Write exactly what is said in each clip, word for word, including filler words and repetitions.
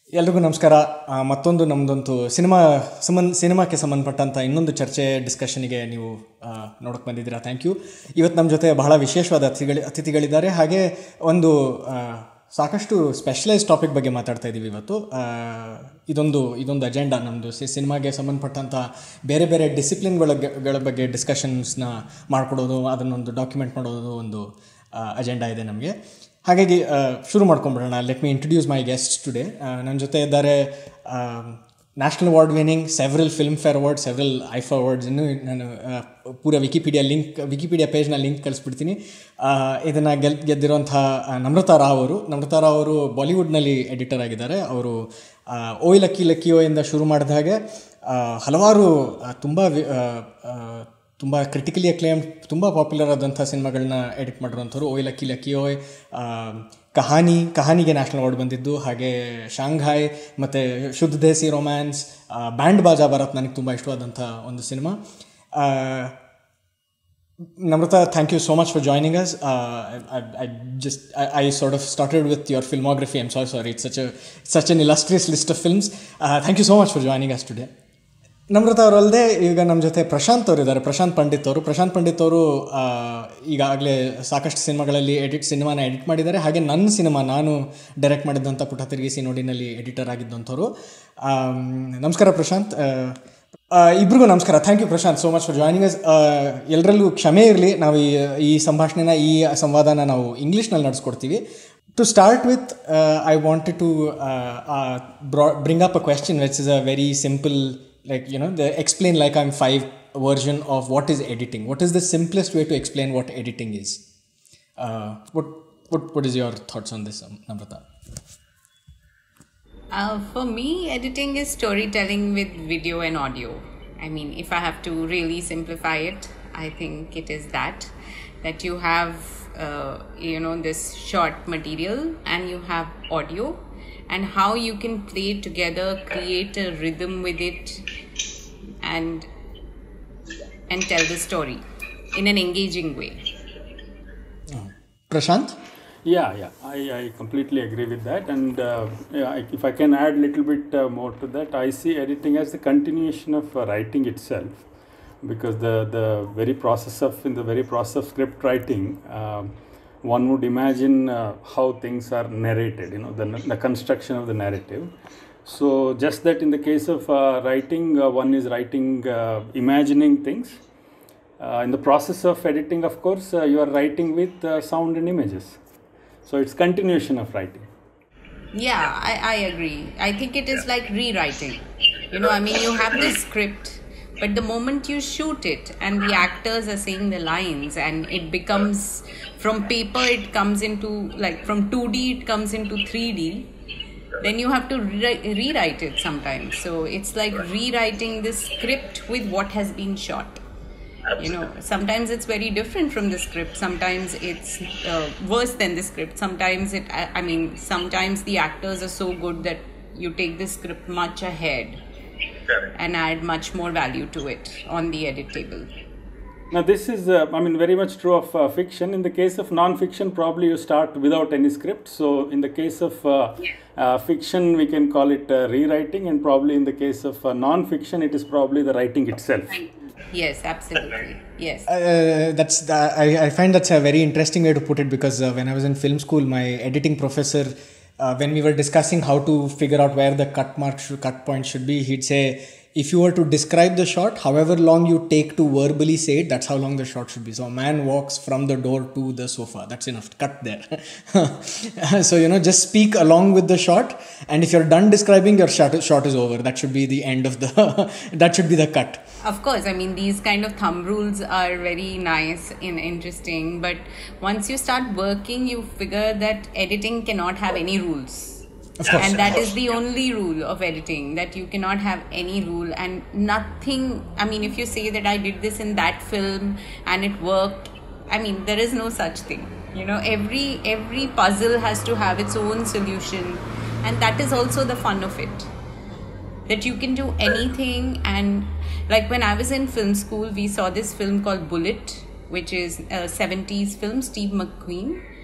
ಎಲ್ರಿಗೂ ನಮಸ್ಕಾರ. ಮತ್ತೊಂದು ನಮ್ಮದೊಂದು ಸಿನಿಮಾ ಸಂಬಂಧ ಸಿನಿಮಾಕ್ಕೆ ಸಂಬಂಧಪಟ್ಟಂಥ ಇನ್ನೊಂದು ಚರ್ಚೆ ಡಿಸ್ಕಷನ್ಗೆ ನೀವು ನೋಡೋಕೆ ಬಂದಿದ್ದೀರಾ. Thank you. ಇವತ್ತು ನಮ್ಮ ಜೊತೆ ಬಹಳ ವಿಶೇಷವಾದ ಅತಿಥಿಗಳು ಅತಿಥಿಗಳಿದ್ದಾರೆ. ಹಾಗೆ ಒಂದು ಸಾಕಷ್ಟು ಸ್ಪೆಷಲೈಸ್ ಟಾಪಿಕ್ ಬಗ್ಗೆ ಮಾತಾಡ್ತಾ ಇದ್ದೀವಿ ಇವತ್ತು. ಇದೊಂದು ಇದೊಂದು ಅಜೆಂಡಾ ನಮ್ಮದು. ಸಿನಿಮಾಗೆ ಸಂಬಂಧಪಟ್ಟಂಥ ಬೇರೆ ಬೇರೆ ಡಿಸಿಪ್ಲಿನ್ಗಳ ಬಗ್ಗೆ ಡಿಸ್ಕಷನ್ಸ್ನ ಮಾಡಿಕೊಡೋದು, ಅದನ್ನೊಂದು ಡಾಕ್ಯುಮೆಂಟ್ ಮಾಡೋದು ಒಂದು ಅಜೆಂಡಾ ಇದೆ ನಮಗೆ. ಹಾಗಾಗಿ ಶುರು ಮಾಡ್ಕೊಂಬಿಡೋಣ. Let me introduce my guest today. ನನ್ನ ಜೊತೆ ಇದ್ದಾರೆ national award winning, several Filmfare award, several IIFA awards. ಇನ್ನೂ ನಾನು ಪೂರ ವಿಕಿಪೀಡಿಯಾ ಲಿಂಕ್ ವಿಕಿಪೀಡಿಯಾ ಪೇಜ್ನ ಲಿಂಕ್ ಕಳಿಸ್ಬಿಡ್ತೀನಿ. ಇದನ್ನು ಗೆಲ್ ಗೆದ್ದಿರೋಂಥ ನಮ್ರತಾ ರಾವ್ ಅವರು. ನಮ್ರತಾ ರಾವ್ ಅವರು ಬಾಲಿವುಡ್ನಲ್ಲಿ ಎಡಿಟರ್ ಆಗಿದ್ದಾರೆ. ಅವರು ಓಯ್ ಲಕ್ಕಿ ಲಕ್ಕಿಯೋ ಇಂದ ಶುರು ಮಾಡಿದ ಹಾಗೆ ಹಲವಾರು ತುಂಬ ತುಂಬ ಕ್ರಿಟಿಕಲಿ ಅಕ್ಲೇಮ್, ತುಂಬ ಪಾಪ್ಯುಲರ್ ಆದಂಥ ಸಿನಿಮಾಗಳನ್ನ ಎಡಿಟ್ ಮಾಡಿರೋಂಥವ್ರು. ಓಯ್ ಲಕ್ಕಿ ಲಕ್ಕಿ ಓಯ್, ಕಹಾನಿ ಕಹಾನಿಗೆ ನ್ಯಾಷನಲ್ ಅವಾರ್ಡ್ ಬಂದಿದ್ದು, ಹಾಗೆ ಶಾಂಘಾಯ್ ಮತ್ತು ಶುದ್ಧ ದೇಸಿ ರೊಮ್ಯಾನ್ಸ್, ಬ್ಯಾಂಡ್ ಬಾಜಾ ಭಾರತ್ ನನಗೆ ತುಂಬ ಇಷ್ಟವಾದಂಥ ಒಂದು cinema. Namrata, thank you so much for joining us. Uh, I, I just I, I sort of started with your filmography. I'm so sorry. It's such a such an illustrious list of films. Uh, thank you so much for joining us today. Namrata ಅವರಲ್ಲದೆ ಈಗ ನಮ್ಮ ಜೊತೆ ಪ್ರಶಾಂತ್ ಅವರು ಇದ್ದಾರೆ. ಪ್ರಶಾಂತ್ ಪಂಡಿತ್ ಅವರು ಪ್ರಶಾಂತ್ ಪಂಡಿತ್ ಅವರು ಈಗಾಗಲೇ ಸಾಕಷ್ಟು ಸಿನಿಮಾಗಳಲ್ಲಿ ಎಡಿಟ್ ಸಿನಿಮಾನ ಎಡಿಟ್ ಮಾಡಿದ್ದಾರೆ. ಹಾಗೆ ನನ್ನ ಸಿನಿಮಾ ನಾನು ಡೈರೆಕ್ಟ್ ಮಾಡಿದ್ದಂಥ ಪುಟ ತಿರುಗಿಸಿ ನೋಡಿನಲ್ಲಿ ಎಡಿಟರ್ ಆಗಿದ್ದಂಥವ್ರು. ನಮಸ್ಕಾರ ಪ್ರಶಾಂತ್. ಇಬ್ರಿಗೂ ನಮಸ್ಕಾರ. Thank you Prashant so much for joining us. ಎಲ್ಲರಲ್ಲೂ ಕ್ಷಮೆ ಇರಲಿ, ನಾವು ಈ ಈ ಸಂಭಾಷಣೆನ ಈ ಸಂವಾದನ ನಾವು ಇಂಗ್ಲೀಷ್ನಲ್ಲಿ ನಡೆಸ್ಕೊಡ್ತೀವಿ. To start with, uh, I wanted to uh, uh, bro- bring up a question which is a very simple, like, you know, the explain like I'm five version of what is editing. What is the simplest way to explain what editing is? Uh, what what what is your thoughts on this, um, Namrata? Uh, for me, editing is storytelling with video and audio. I mean, if I have to really simplify it, I think it is that that you have uh, you know this short material and you have audio, and how you can play together, create a rhythm with it, and and tell the story in an engaging way. Prashant? Yeah, yeah, I, I completely agree with that. And uh, yeah, if I can add a little bit uh, more to that, I see editing as the continuation of uh, writing itself, because the, the very process of, in the very process of script writing, uh, one would imagine uh, how things are narrated, you know, the, the construction of the narrative. So just that in the case of uh, writing, uh, one is writing, uh, imagining things. Uh, in the process of editing, of course, uh, you are writing with uh, sound and images. So it's continuation of writing. Yeah, I, I agree. I think it is like rewriting. You know, I mean, you have this script, but the moment you shoot it and the actors are saying the lines and it becomes, from paper it comes into, like from two D it comes into three D, then you have to re- rewrite it sometimes. So it's like rewriting the script with what has been shot. You know, sometimes it's very different from the script. Sometimes it's uh, worse than the script. Sometimes it, I, I mean, sometimes the actors are so good that you take the script much ahead and add much more value to it on the edit table. Now this is, uh, I mean, very much true of uh, fiction. In the case of non-fiction, probably you start without any script. So in the case of uh, uh, fiction, we can call it uh, rewriting, and probably in the case of uh, non-fiction, it is probably the writing itself. Yes, absolutely. Yes. Uh, that's the, I, I find that's a very interesting way to put it, because uh, when I was in film school, my editing professor, uh, when we were discussing how to figure out where the cut mark should, cut point should be, he'd say, if you were to describe the shot, however long you take to verbally say it, that's how long the shot should be. So a man walks from the door to the sofa. That's enough. Cut there. So, you know, just speak along with the shot. And if you're done describing, your shot, shot is over. That should be the end of the, that should be the cut. Of course, I mean, these kind of thumb rules are very nice and interesting. But once you start working, you figure that editing cannot have any rules. Of course, and that of is the only rule of editing, that you cannot have any rule and nothing. I mean, if you say that I did this in that film and it worked, I mean, there is no such thing. You know, every every puzzle has to have its own solution, and that is also the fun of it. That you can do anything. And like when I was in film school, we saw this film called Bullet, which is a seventies film, Steve McQueen.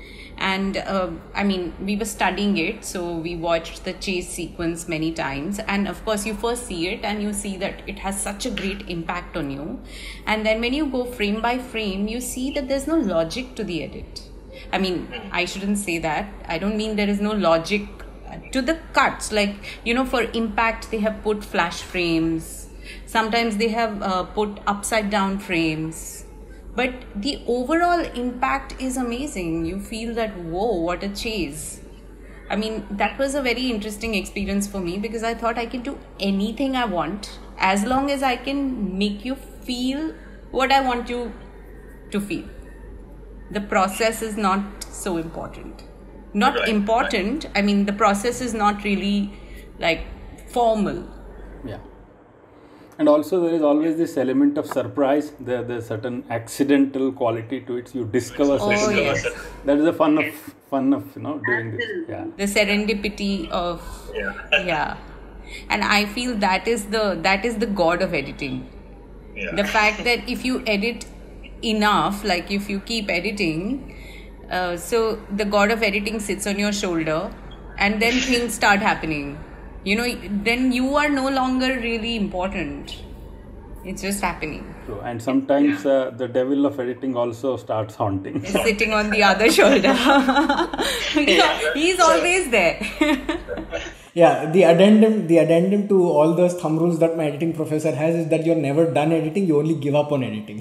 And uh, I mean, we were studying it, so we watched the chase sequence many times. And of course, you first see it and you see that it has such a great impact on you. And then when you go frame by frame, you see that there's no logic to the edit. I mean, I shouldn't say that. I don't mean there is no logic to the cuts. Like, you know, for impact, they have put flash frames. Sometimes they have uh, put upside down frames. But the overall impact is amazing. You feel that, whoa, what a chase. I mean, that was a very interesting experience for me, because I thought I can do anything I want as long as I can make you feel what I want you to feel. The process is not so important. Not Right, important. I mean, the process is not really like formal. Yeah. And also there is always this element of surprise. There, there's certain accidental quality to it. You discover Oh, certain yes. That is the fun of fun of you know doing this. Yeah. The serendipity of, Yeah. yeah. And I feel that is the that is the god of editing. Yeah. The fact that if you edit enough, like if you keep editing, uh, so the god of editing sits on your shoulder, and then things start happening. You know, then you are no longer really important. It's just happening. So, and sometimes uh, the devil of editing also starts haunting. It's sitting on the other shoulder. He's always there. Yeah, the addendum the addendum to all those thumb rules that my editing professor has is that you're never done editing, you only give up on editing.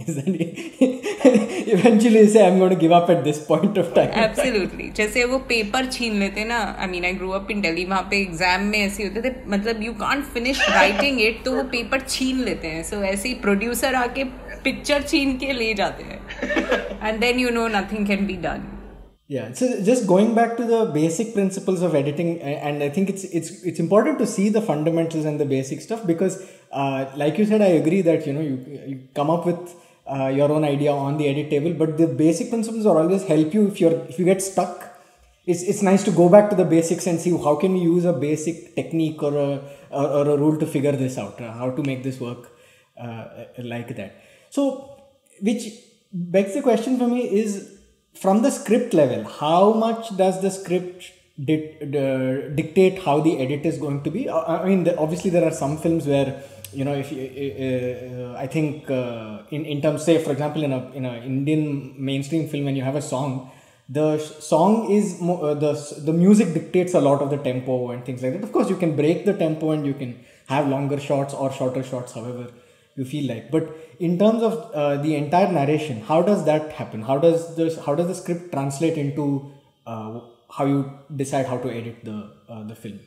Eventually you say, I'm going to give up at this point of time. Absolutely. जैसे वो paper छीन लेते ना, I mean I grew up in Delhi, वहाँ पे exam में ऐसे होते थे, मतलब you can't finish writing it, तो वो पेपर छीन लेते हैं. So ऐसे ही प्रोड्यूसर आके पिक्चर छीन के ले जाते हैं. And then you know nothing can be done. Yeah, so just going back to the basic principles of editing, and I think it's it's it's important to see the fundamentals and the basic stuff, because uh, like you said, I agree that you know you, you come up with uh, your own idea on the edit table, but the basic principles are always help you if you're if you get stuck. It's it's nice to go back to the basics and see how can you use a basic technique or a or, or a rule to figure this out, uh, how to make this work uh, like that. So, which begs the question for me is, from the script level, how much does the script di- uh, dictate how the edit is going to be? Uh, I mean, the, obviously there are some films where, you know, if you, uh, uh, I think uh, in in terms, say for example, in a in a Indian mainstream film, when you have a song, the sh- song is mo- uh, the the music dictates a lot of the tempo and things like that. Of course, you can break the tempo and you can have longer shots or shorter shots, however you feel like. But in terms of uh, the entire narration, how does that happen? How does this how does the script translate into uh, how you decide how to edit the uh, the film?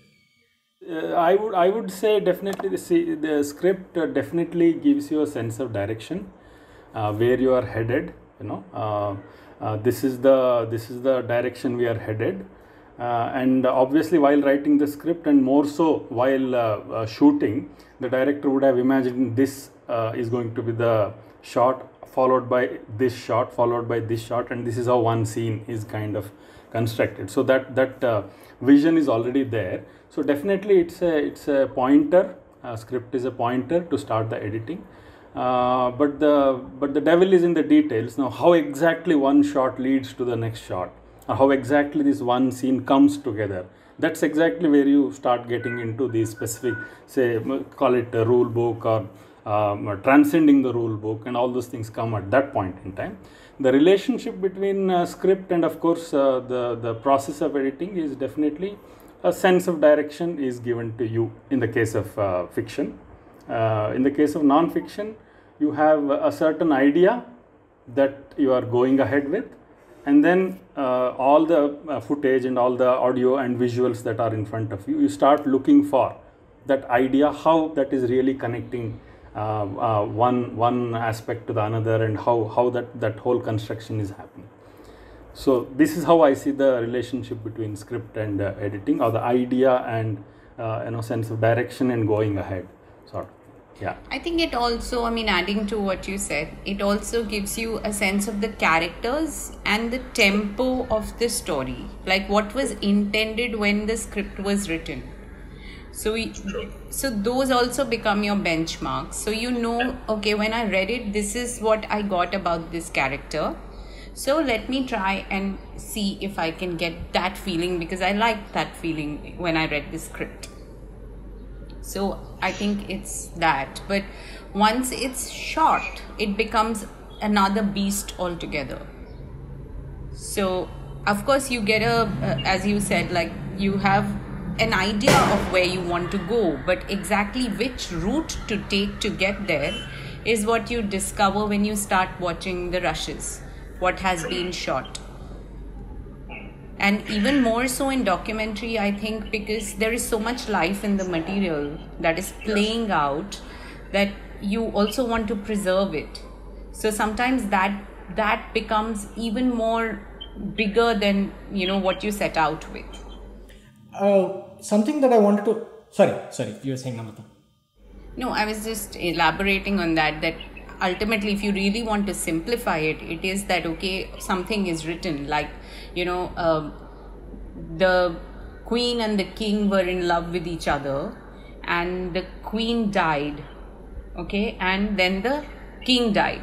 Uh, I would I would say definitely the see, the script uh, definitely gives you a sense of direction, uh, where you are headed. You know, uh, uh, this is the this is the direction we are headed, uh, and obviously while writing the script, and more so while uh, uh, shooting, the director would have imagined this uh, is going to be the shot, followed by this shot, followed by this shot, and this is how one scene is kind of constructed. So that that uh, vision is already there. So definitely it's a it's a pointer. Uh, script is a pointer to start the editing. Uh, but the but the devil is in the details. Now, how exactly one shot leads to the next shot, or how exactly this one scene comes together, that's exactly where you start getting into the specific, say, call it a rule book, or um, transcending the rule book, and all those things come at that point in time. The relationship between uh, script and of course uh, the the process of editing is definitely a sense of direction is given to you in the case of uh, fiction. Uh, in the case of non-fiction, you have a certain idea that you are going ahead with, and then uh, all the uh, footage and all the audio and visuals that are in front of you, you start looking for that idea, how that is really connecting uh, uh, one one aspect to the another, and how how that that whole construction is happening. So this is how I see the relationship between script and uh, editing, or the idea and uh, you know sense of direction and going ahead, sort of. Yeah. I think it also, I mean, adding to what you said, it also gives you a sense of the characters and the tempo of the story, like what was intended when the script was written. So, we, so those also become your benchmarks. So you know, okay, when I read it, this is what I got about this character. So let me try and see if I can get that feeling, because I liked that feeling when I read the script. So I think it's that. But once it's shot, it becomes another beast altogether. So of course you get a, uh, as you said, like you have an idea of where you want to go, but exactly which route to take to get there is what you discover when you start watching the rushes, what has been shot. And even more so in documentary, I think, because there is so much life in the material that is playing out, that you also want to preserve it. So sometimes that that becomes even more bigger than, you know, what you set out with. Uh, something that I wanted to... Sorry, sorry, you were saying, Namrata. No, I was just elaborating on that, that ultimately, if you really want to simplify it, it is that, okay, something is written, like, you know, uh, the queen and the king were in love with each other, and the queen died, okay, and then the king died.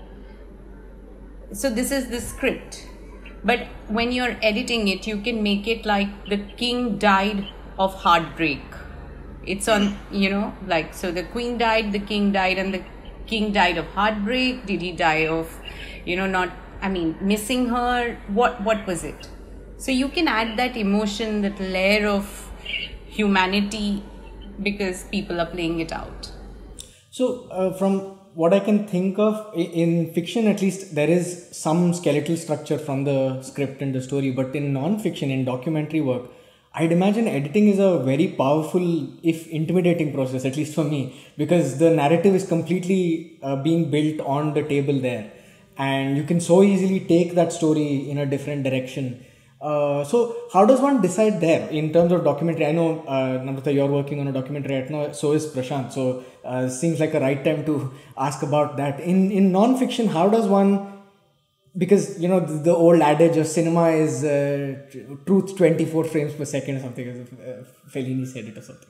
So this is the script. But when you're editing it, you can make it like the king died of heartbreak. It's on, you know, like, so the queen died, the king died, and the king died of heartbreak. Did he die of, you know, not, I mean, missing her? What, what was it? So you can add that emotion, that layer of humanity, because people are playing it out. So uh, from what I can think of, in fiction at least, there is some skeletal structure from the script and the story, but in non-fiction, in documentary work, I'd imagine editing is a very powerful, if intimidating process, at least for me, because the narrative is completely uh, being built on the table there, and you can so easily take that story in a different direction. Uh, so how does one decide there in terms of documentary? I know, uh, Namrata, you're working on a documentary right now, so is Prashant. So uh, seems like a right time to ask about that. In in non-fiction, how does one, because, you know, the, the old adage of cinema is uh, truth twenty-four frames per second or something, as if uh, Fellini said it or something.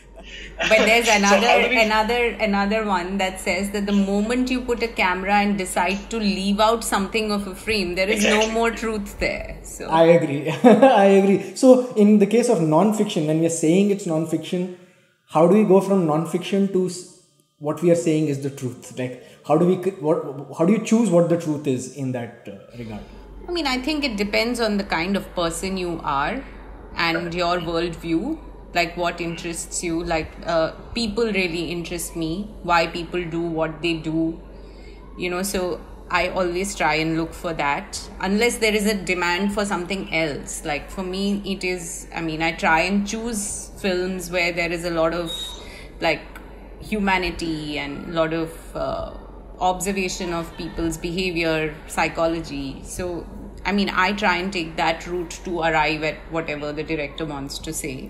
But there's another so we... another another one that says that the moment you put a camera and decide to leave out something of a frame, there is exactly. no more truth there. So I agree. I agree. So in the case of non-fiction, when we are saying it's non-fiction, how do we go from non-fiction to what we are saying is the truth? Like, how do we what how do you choose what the truth is in that uh, regard? I mean, I think it depends on the kind of person you are and your worldview. Like what interests you, like uh, people really interest me, why people do what they do, you know, so I always try and look for that, unless there is a demand for something else. Like for me, it is, I mean, I try and choose films where there is a lot of like humanity and a lot of uh, observation of people's behavior, psychology. So, I mean, I try and take that route to arrive at whatever the director wants to say.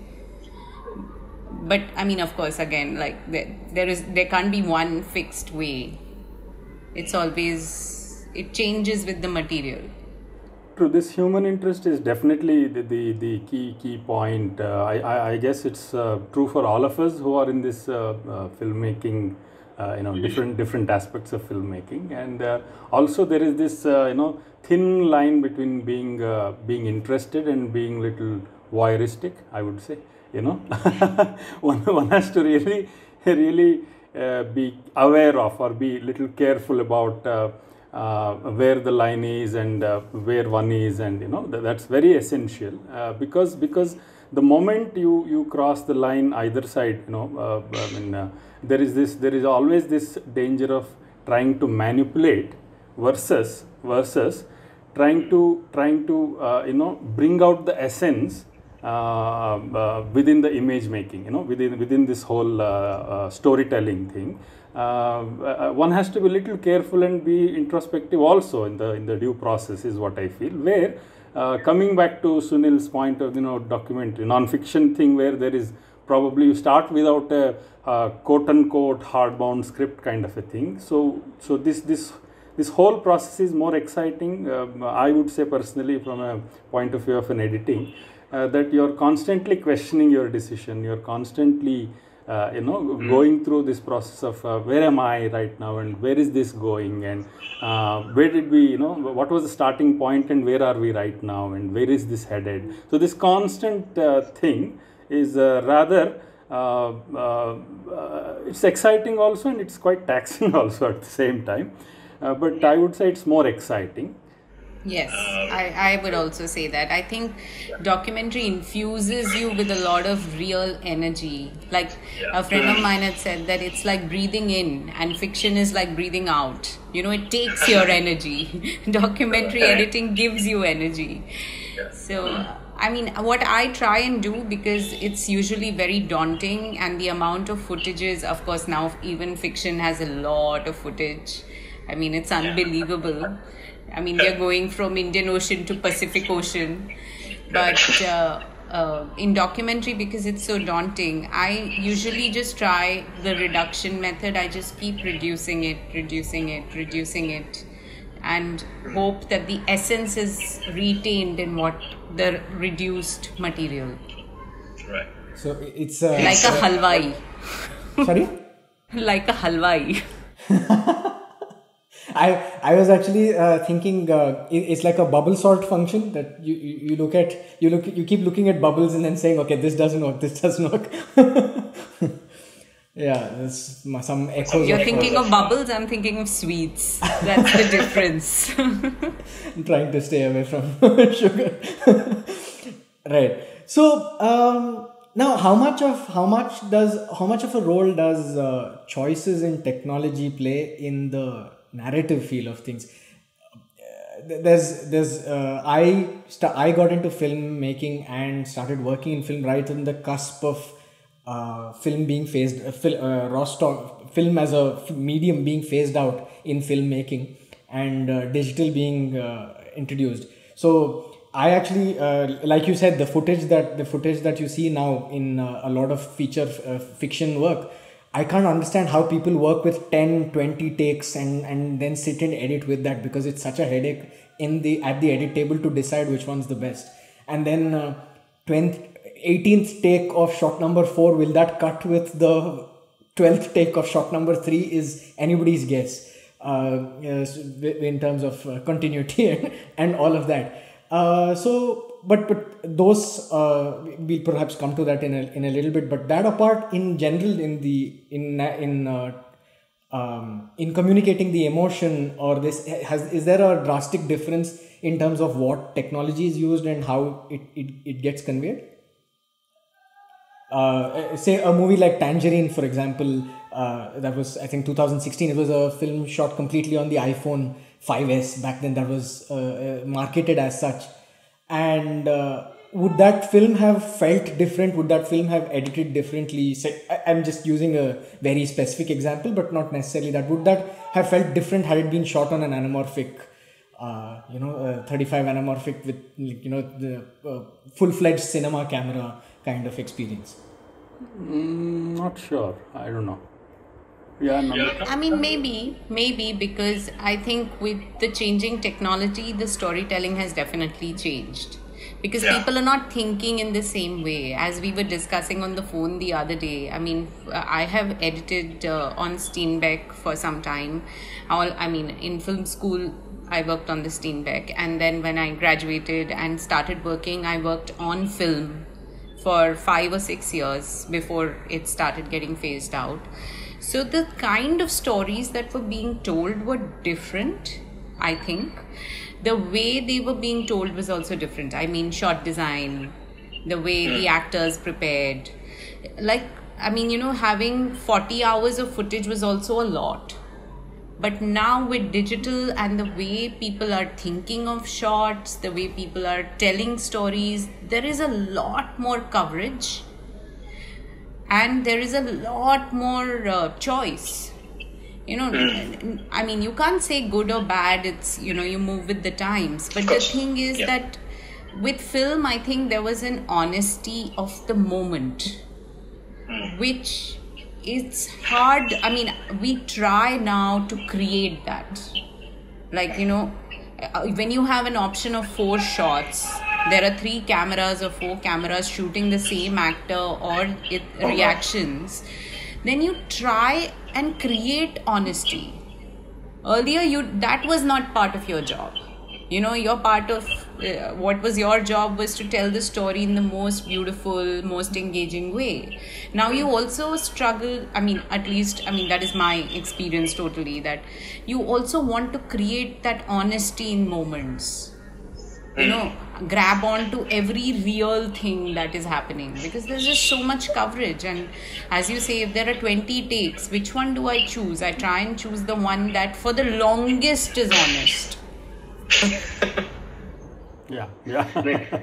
But I mean, of course, again, like there, there is, there can't be one fixed way. It's always, it changes with the material. True, this human interest is definitely the the, the key key point. Uh, I, I I guess it's uh, true for all of us who are in this uh, uh, filmmaking. Uh, you know, different different aspects of filmmaking, and uh, also there is this uh, you know thin line between being uh, being interested and being little voyeuristic, I would say. You know, one, one has to really, really uh, be aware of or be little careful about uh, uh, where the line is and uh, where one is, and you know, th that's very essential uh, because because the moment you you cross the line either side, you know, uh, I mean, uh, there is this there is always this danger of trying to manipulate versus versus trying to trying to uh, you know bring out the essence. Uh, uh, within the image making, you know, within within this whole uh, uh, storytelling thing, uh, uh, one has to be a little careful and be introspective also in the in the due process is what I feel. Where uh, coming back to Sunil's point of, you know, documentary non-fiction thing, where there is probably you start without a, a quote unquote hardbound script kind of a thing. So so this this. This whole process is more exciting, uh, I would say personally, from a point of view of an editing, uh, that you're constantly questioning your decision, you're constantly uh, you know, going through this process of uh, where am I right now and where is this going, and uh, where did we, you know, what was the starting point and where are we right now and where is this headed. So this constant uh, thing is uh, rather uh, uh, uh, it's exciting also, and it's quite taxing also at the same time, uh, but I would say it's more exciting. Yes, I, I would also say that. I think documentary infuses you with a lot of real energy. Like a friend of mine had said that it's like breathing in and fiction is like breathing out. You know, it takes your energy. Documentary editing gives you energy. So, I mean, what I try and do, because it's usually very daunting, and the amount of footage is, of course, now even fiction has a lot of footage. I mean, it's unbelievable. I mean, we are going from Indian Ocean to Pacific Ocean. But uh, uh, in documentary, because it's so daunting, I usually just try the reduction method. I just keep reducing it, reducing it, reducing it, and hope that the essence is retained in what the reduced material. Right. So it's uh, Like a halwai. sorry. Like a halwai. I I was actually uh, thinking uh, it, it's like a bubble sort function that you, you, you look at you look you keep looking at bubbles and then saying, okay, this doesn't work, this doesn't work. Yeah, there's some echoes. You're of, thinking uh, of bubbles, I'm thinking of sweets. That's the difference. I'm trying to stay away from sugar. Right. So um, now, how much of how much does how much of a role does uh, choices in technology play in the narrative feel of things? Uh, there's there's uh, I st- I got into filmmaking and started working in film right on the cusp of uh, film being phased uh, fil- uh, raw stock, film as a f- medium being phased out in filmmaking, and uh, digital being uh, introduced. So I actually, uh, like you said, the footage that the footage that you see now in uh, a lot of feature uh, fiction work, I can't understand how people work with ten, twenty takes and, and then sit and edit with that, because it's such a headache in the at the edit table to decide which one's the best. And then uh, twentieth, eighteenth take of shot number four, will that cut with the twelfth take of shot number three is anybody's guess uh, yes, in terms of uh, continuity and, and all of that. Uh, so, but but those uh, we'll perhaps come to that in a in a little bit. But that apart, in general, in the in in uh, um, in communicating the emotion, or this has is there a drastic difference in terms of what technology is used and how it it, it gets conveyed? Uh, say a movie like Tangerine, for example, uh, that was I think two thousand sixteen. It was a film shot completely on the iPhone five S back then. That was uh, uh, marketed as such. And uh, would that film have felt different? Would that film have edited differently? Say, I, I'm just using a very specific example, but not necessarily that. Would that have felt different had it been shot on an anamorphic, uh, you know, uh, thirty-five anamorphic with, you know, the uh, full-fledged cinema camera kind of experience? Mm, not sure. I don't know. Yeah, Namrata? I mean, maybe, maybe because I think with the changing technology, the storytelling has definitely changed. Because Yeah. people are not thinking in the same way. As we were discussing on the phone the other day, I mean, I have edited uh, on Steenbeck for some time. All, I mean, in film school, I worked on the Steenbeck. And then when I graduated and started working, I worked on film for five or six years before it started getting phased out. So the kind of stories that were being told were different, I think. The way they were being told was also different. I mean, shot design, the way the actors prepared. Like, I mean, you know, having forty hours of footage was also a lot. But now with digital and the way people are thinking of shots, the way people are telling stories, there is a lot more coverage. And there is a lot more uh, choice. You know, I mean, you can't say good or bad. It's, you know, you move with the times. But the thing is Yeah. that with film, I think there was an honesty of the moment, which it's hard. I mean, we try now to create that. Like, you know, uh, when you have an option of four shots, there are three cameras or four cameras shooting the same actor or it, reactions, then you try and create honesty. Earlier, you that was not part of your job. You know, your part of uh, what was your job was to tell the story in the most beautiful, most engaging way. Now you also struggle, I mean, at least, I mean, that is my experience totally, that you also want to create that honesty in moments. You know, grab on to every real thing that is happening, because there's just so much coverage. And as you say, if there are twenty takes, which one do I choose? I try and choose the one that for the longest is honest. Yeah, yeah.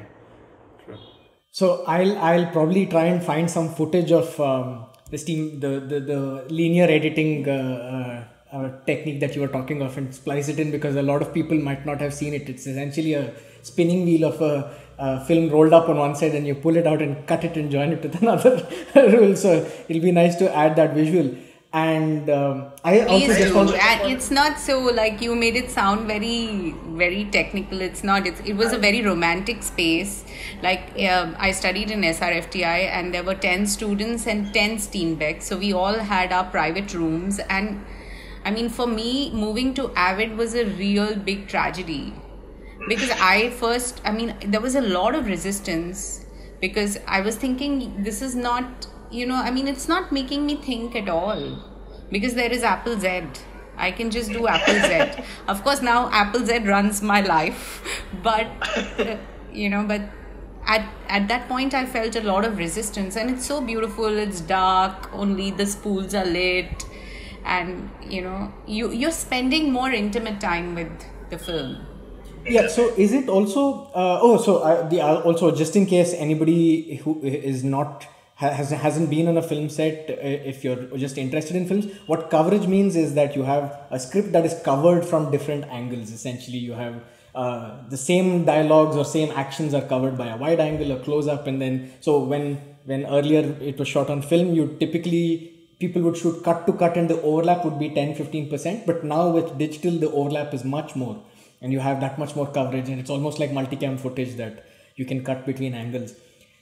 So I'll I'll probably try and find some footage of um, this team, the, the, the linear editing uh, uh, uh, technique that you were talking of, and splice it in, because a lot of people might not have seen it. It's essentially a spinning wheel of a, a film rolled up on one side, and you pull it out and cut it and join it with another rule. So it'll be nice to add that visual. And um, I also Please just do. want And it's not so like you made it sound very, very technical. It's not. It's, it was a very romantic space. Like um, I studied in S R F T I, and there were ten students and ten Steenbecks. So we all had our private rooms. And I mean, for me, moving to Avid was a real big tragedy. Because I first, I mean, there was a lot of resistance, because I was thinking this is not, you know, I mean, it's not making me think at all, because there is Apple Z. I can just do Apple Z. Of course, now Apple Z runs my life, but, uh, you know, but at, at that point, I felt a lot of resistance, and it's so beautiful. It's dark, only the spools are lit, and, you know, you, you're spending more intimate time with the film. Yeah, so is it also, uh, oh, so uh, the uh, also just in case anybody who is not, has, hasn't been on a film set, uh, if you're just interested in films, what coverage means is that you have a script that is covered from different angles. Essentially, you have uh, the same dialogues or same actions are covered by a wide angle, a close-up, and then, so when, when earlier it was shot on film, you typically, people would shoot cut to cut and the overlap would be ten to fifteen percent, but now with digital, the overlap is much more. And you have that much more coverage, and it's almost like multicam footage that you can cut between angles.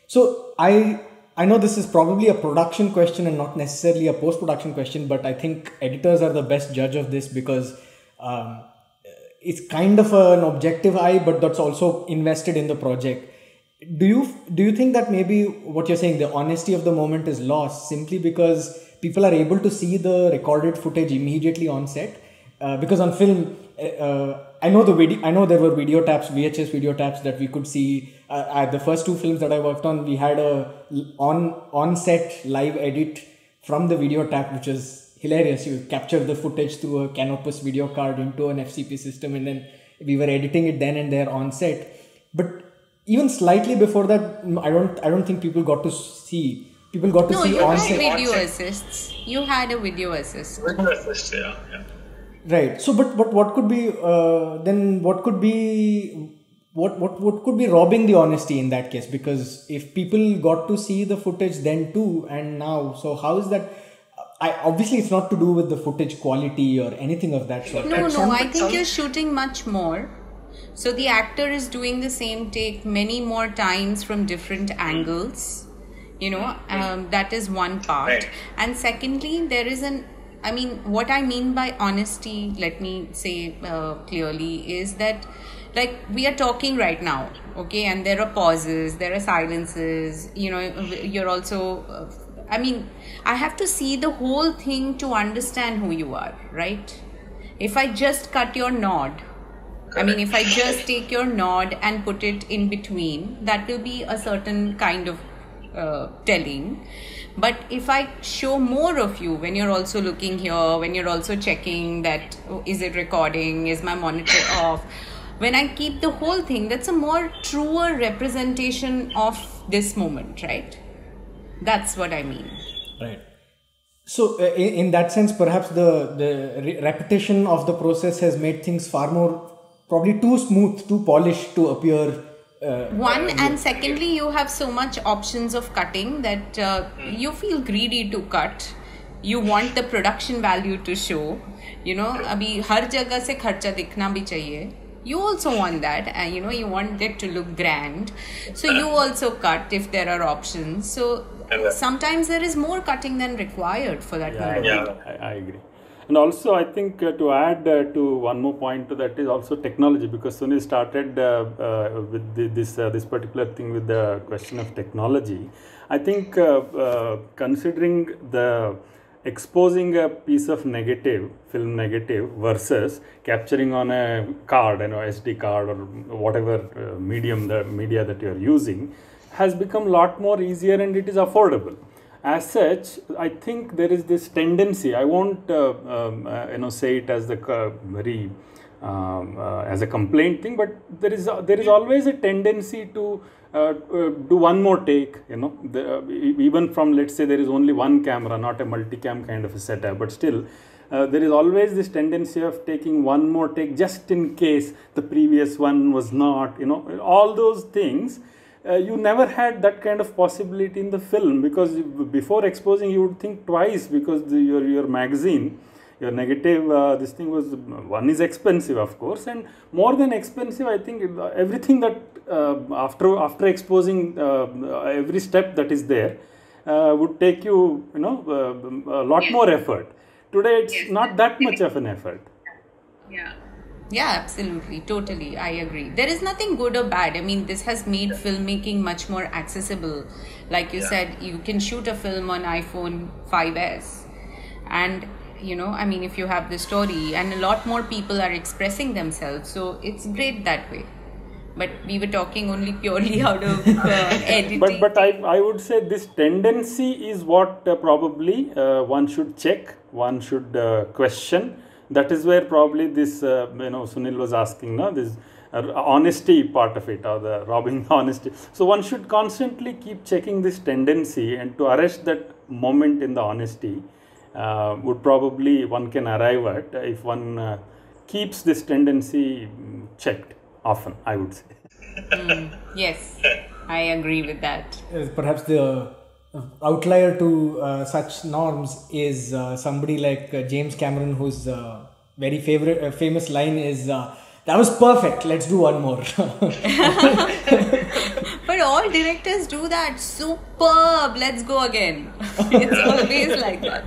So I I know this is probably a production question and not necessarily a post-production question, but I think editors are the best judge of this, because um, it's kind of an objective eye, but that's also invested in the project. Do you do you think that maybe what you're saying, the honesty of the moment is lost simply because people are able to see the recorded footage immediately on set? Uh, because on film, uh, I know the video. I know there were video taps, V H S video taps that we could see. Uh, at the first two films that I worked on, we had a on on set live edit from the video tap, which was hilarious. You capture the footage through a Canopus video card into an F C P system, and then we were editing it then and there on set. But even slightly before that, I don't I don't think people got to see. People got to No, see you on had set. video assists. You had a video assist. Video assist, yeah, yeah. Right. So, but but what could be uh, then? What could be what what what could be robbing the honesty in that case? Because if people got to see the footage then too, and now, so how is that? I obviously it's not to do with the footage quality or anything of that sort. No, At no, some- I think you're shooting much more. So the actor is doing the same take many more times from different angles. You know, um, that is one part. Right. And secondly, there is an, I mean, what I mean by honesty, let me say uh, clearly, is that like we are talking right now, okay, and there are pauses, there are silences, you know, you're also, uh, I mean, I have to see the whole thing to understand who you are, right? If I just cut your nod, I mean, if I just take your nod and put it in between, that will be a certain kind of uh, telling. But if I show more of you when you're also looking here, when you're also checking that, oh, is it recording, is my monitor off, when I keep the whole thing, that's a more truer representation of this moment, right? That's what I mean. Right. So, uh, in, in that sense, perhaps the, the re- repetition of the process has made things far more, probably too smooth, too polished to appear. Uh, One, and secondly, you have so much options of cutting that uh, you feel greedy to cut. You want the production value to show. You know, अभी हर जगह से खर्चा दिखना भी चाहिए. You also want that, and you know, you want it to look grand. So you also cut if there are options. So sometimes there is more cutting than required for that Yeah, movie. yeah. I, I agree. And also, I think uh, to add uh, to one more point to that is also technology, because Sunil started uh, uh, with the, this uh, this particular thing with the question of technology. I think uh, uh, considering the exposing a piece of negative, film negative, versus capturing on a card, you know, S D card or whatever uh, medium, the media that you are using, has become a lot more easier and it is affordable. As such, I think there is this tendency. I won't, uh, um, uh, you know, say it as the uh, very um, uh, as a complaint thing, but there is uh, there is always a tendency to uh, uh, do one more take. You know, the, uh, e- even from, let's say, there is only one camera, not a multicam kind of a setup, but still. Uh, there is always this tendency of taking one more take just in case the previous one was not, you know, all those things. Uh, you never had that kind of possibility in the film, because before exposing you would think twice, because the, your your magazine, your negative, uh, this thing was, one is expensive of course, and more than expensive, I think everything that uh, after after exposing uh, every step that is there uh, would take you, you know, uh, a lot more effort. Today it's not that much of an effort. Yeah. Yeah, absolutely. Totally. I agree. There is nothing good or bad. I mean, this has made filmmaking much more accessible. Like you said, you can shoot a film on iPhone five S. And, you know, I mean, if you have the story, and a lot more people are expressing themselves. So it's great that way. But we were talking only purely out of uh, editing. But but I, I would say this tendency is what uh, probably uh, one should check, one should uh, question. That is where probably this, uh, you know, Sunil was asking, no, this uh, honesty part of it, or the robbing honesty. So one should constantly keep checking this tendency, and to arrest that moment in the honesty uh, would probably one can arrive at if one uh, keeps this tendency checked often, I would say. Mm, yes, I agree with that. Uh, perhaps the uh, outlier to uh, such norms is uh, somebody like uh, James Cameron, whose uh, very favorite uh, famous line is uh, "That was perfect. Let's do one more." But all directors do that. Superb. Let's go again. It's always like that.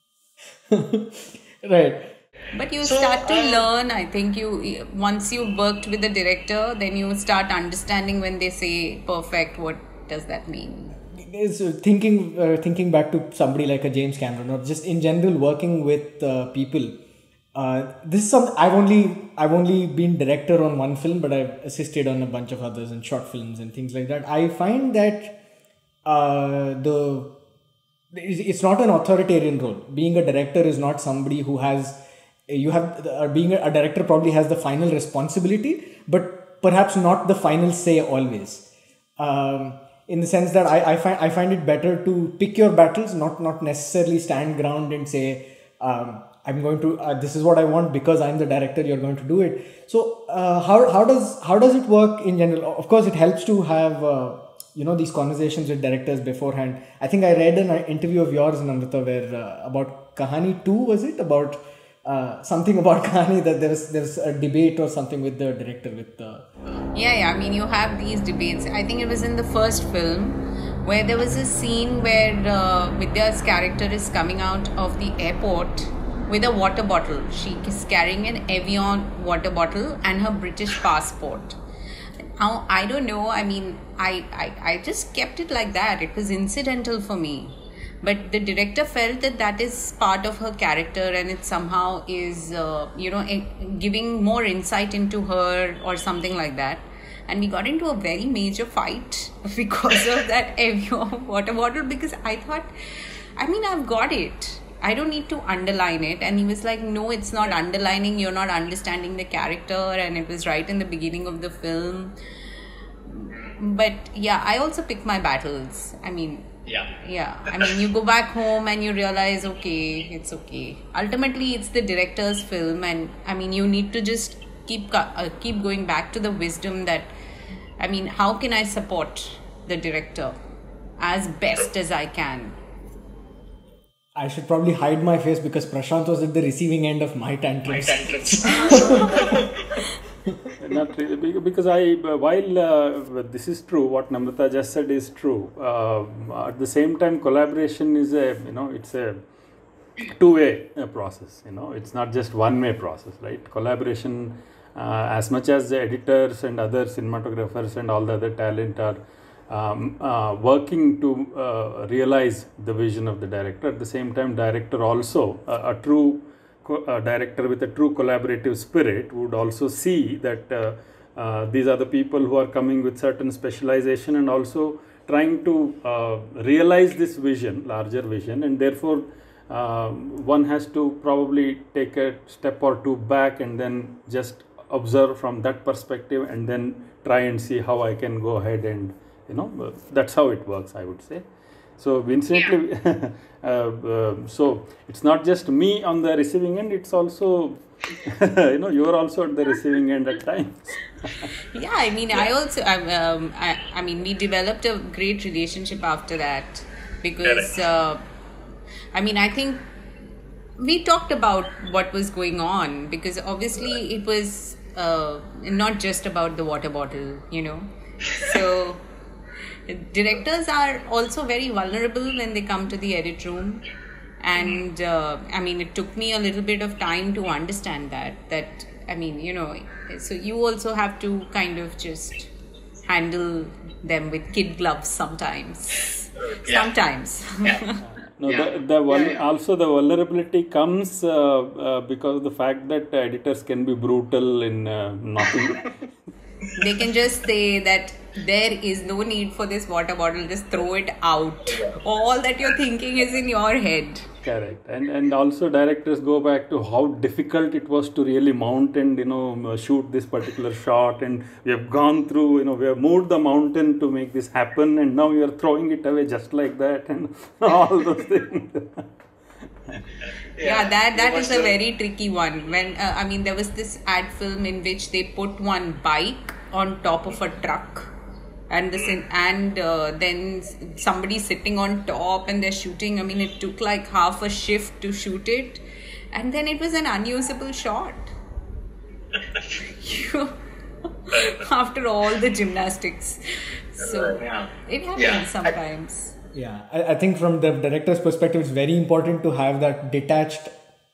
Right. But you start to learn. I think you once you worked with the director, then you start understanding when they say perfect. What does that mean? Is uh, thinking uh, thinking back to somebody like a James Cameron, or just in general working with uh, people. Uh, this is some I've only I've only been director on one film, but I've assisted on a bunch of others and short films and things like that. I find that uh, the it's not an authoritarian role. Being a director is not somebody who has you have uh, being a director probably has the final responsibility, but perhaps not the final say always. Um, in the sense that I, I find I find it better to pick your battles, not not necessarily stand ground and say um, I'm going to uh, this is what I want because I'm the director. You're going to do it. So uh, how how does how does it work in general? Of course, it helps to have uh, you know these conversations with directors beforehand. I think I read an interview of yours, Namrata, where uh, about Kahani two, was it about uh, something about Kahani, that there was there was a debate or something with the director with the. Yeah, yeah. I mean, you have these debates. I think it was in the first film where there was a scene where uh, Vidya's character is coming out of the airport with a water bottle. She is carrying an Evian water bottle and her British passport. Now, I don't know. I mean, I, I, I just kept it like that. It was incidental for me. But the director felt that that is part of her character and it somehow is, uh, you know, giving more insight into her or something like that. And we got into a very major fight because of that Evian water bottle, because I thought, I mean, I've got it. I don't need to underline it. And he was like, no, it's not underlining. You're not understanding the character. And it was right in the beginning of the film. But yeah, I also pick my battles. I mean, yeah. Yeah. I mean, you go back home and you realize, okay, it's okay. Ultimately, it's the director's film. And I mean, you need to just keep uh, keep going back to the wisdom that, I mean, how can I support the director as best as I can? I should probably hide my face because Prashant was at the receiving end of my tantrums. My tantrums. not really, be- because I, while uh, this is true, what Namrata just said is true. Uh, at the same time, collaboration is a, you know, it's a two-way uh, process. You know, it's not just one-way process, right? Collaboration, uh, as much as the editors and other cinematographers and all the other talent are um, uh, working to uh, realize the vision of the director. At the same time, director also uh, a true co- uh, director with a true collaborative spirit would also see that uh, uh, these are the people who are coming with certain specialization and also trying to uh, realize this vision, larger vision, and therefore uh, one has to probably take a step or two back and then just observe from that perspective and then try and see how I can go ahead and, you know, uh, that's how it works, I would say. So incidentally, uh, uh, so it's not just me on the receiving end, it's also, you know, you are also at the receiving end at times. Yeah, I mean, I also, I, um, I, I mean, we developed a great relationship after that because, uh, I mean, I think we talked about what was going on because obviously it was uh, not just about the water bottle, you know. So directors are also very vulnerable when they come to the edit room. And uh, I mean, it took me a little bit of time to understand that, that, I mean, you know, so you also have to kind of just handle them with kid gloves sometimes. Yeah. Sometimes. Yeah. No, Yeah. the, the vul- Yeah, yeah. also the vulnerability comes uh, uh, because of the fact that editors can be brutal in uh, knocking. They can just say that there is no need for this water bottle, just throw it out. All that you're thinking is in your head. Correct. And and also directors go back to how difficult it was to really mount and, you know, shoot this particular shot, and we have gone through, you know, we have moved the mountain to make this happen, and now you are throwing it away just like that, and all those things. Yeah, that that It is was a the- very tricky one. When uh, I mean, there was this ad film in which they put one bike on top of a truck, and this in, and uh, then s- somebody sitting on top, and they're shooting. I mean, it took like half a shift to shoot it, and then it was an unusable shot. You- After all the gymnastics, so Yeah. it happens Yeah. sometimes. Yeah, I, I think from the director's perspective, it's very important to have that detached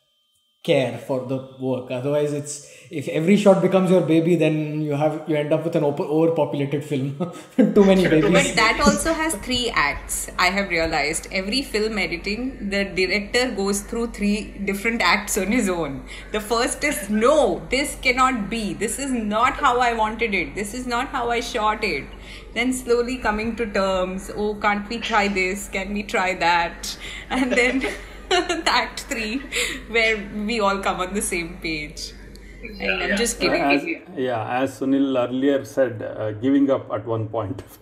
care for the work. Otherwise, it's if every shot becomes your baby, then you have you end up with an over, overpopulated film. Too many babies. But that also has three acts. I have realized every film editing, the director goes through three different acts on his own. The first is no, this cannot be. This is not how I wanted it. This is not how I shot it. Then slowly coming to terms. Oh, can't we try this? Can we try that? And then act three, where we all come on the same page. And I'm Yeah. just kidding. As, yeah, as Sunil earlier said, uh, giving up at one point of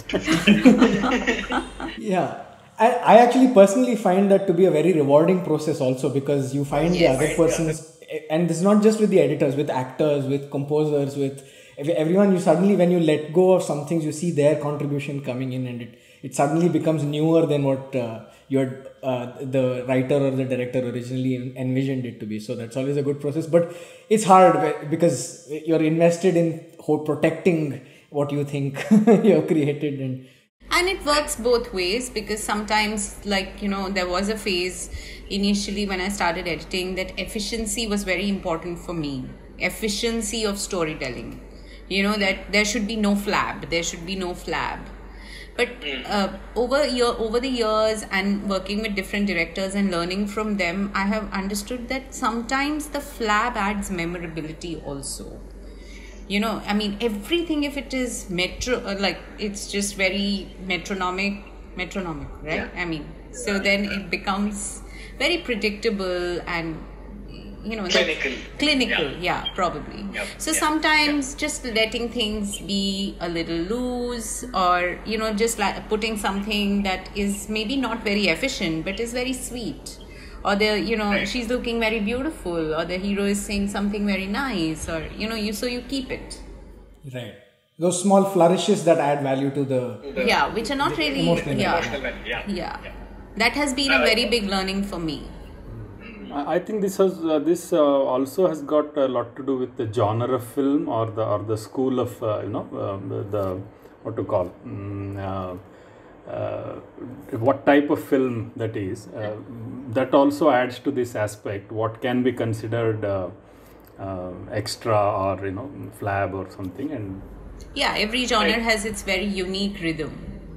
time. Yeah. I, I actually personally find that to be a very rewarding process also, because you find the Yes. other person's, and this is not just with the editors, with actors, with composers, with ev- everyone. You suddenly, when you let go of some things, you see their contribution coming in, and it, it suddenly becomes newer than what uh, your uh, the writer or the director originally envisioned it to be. So that's always a good process, but it's hard whe- because you're invested in ho- protecting what you think you have created. And And it works both ways, because sometimes, like, you know, there was a phase initially when I started editing that efficiency was very important for me. Efficiency of storytelling. You know, that there should be no flab. There should be no flab. But uh, over year, over the years and working with different directors and learning from them, I have understood that sometimes the flab adds memorability also. You know, I mean, everything, if it is metro, uh, like, it's just very metronomic, metronomic, right? Yeah. I mean, so then it becomes very predictable and, you know, that- Clinical. clinical, Yeah. yeah, probably. Yeah. So Yeah. sometimes just letting things be a little loose, or, you know, just like putting something that is maybe not very efficient, but is very sweet. Or the, you know, Right. she's looking very beautiful, or the hero is saying something very nice, or, you know, you so you keep it. right, those small flourishes that add value to the The- Yeah, which are not really, emotional yeah, Emotional value, yeah. yeah. That has been a very big learning for me. I I think this has uh, this uh, also has got a lot to do with the genre of film or the or the school of uh, you know uh, the, the what to call mm, uh, uh, what type of film that is. Uh, that also adds to this aspect. What can be considered uh, uh, extra or you know flab or something, and Yeah, every genre has its very unique rhythm.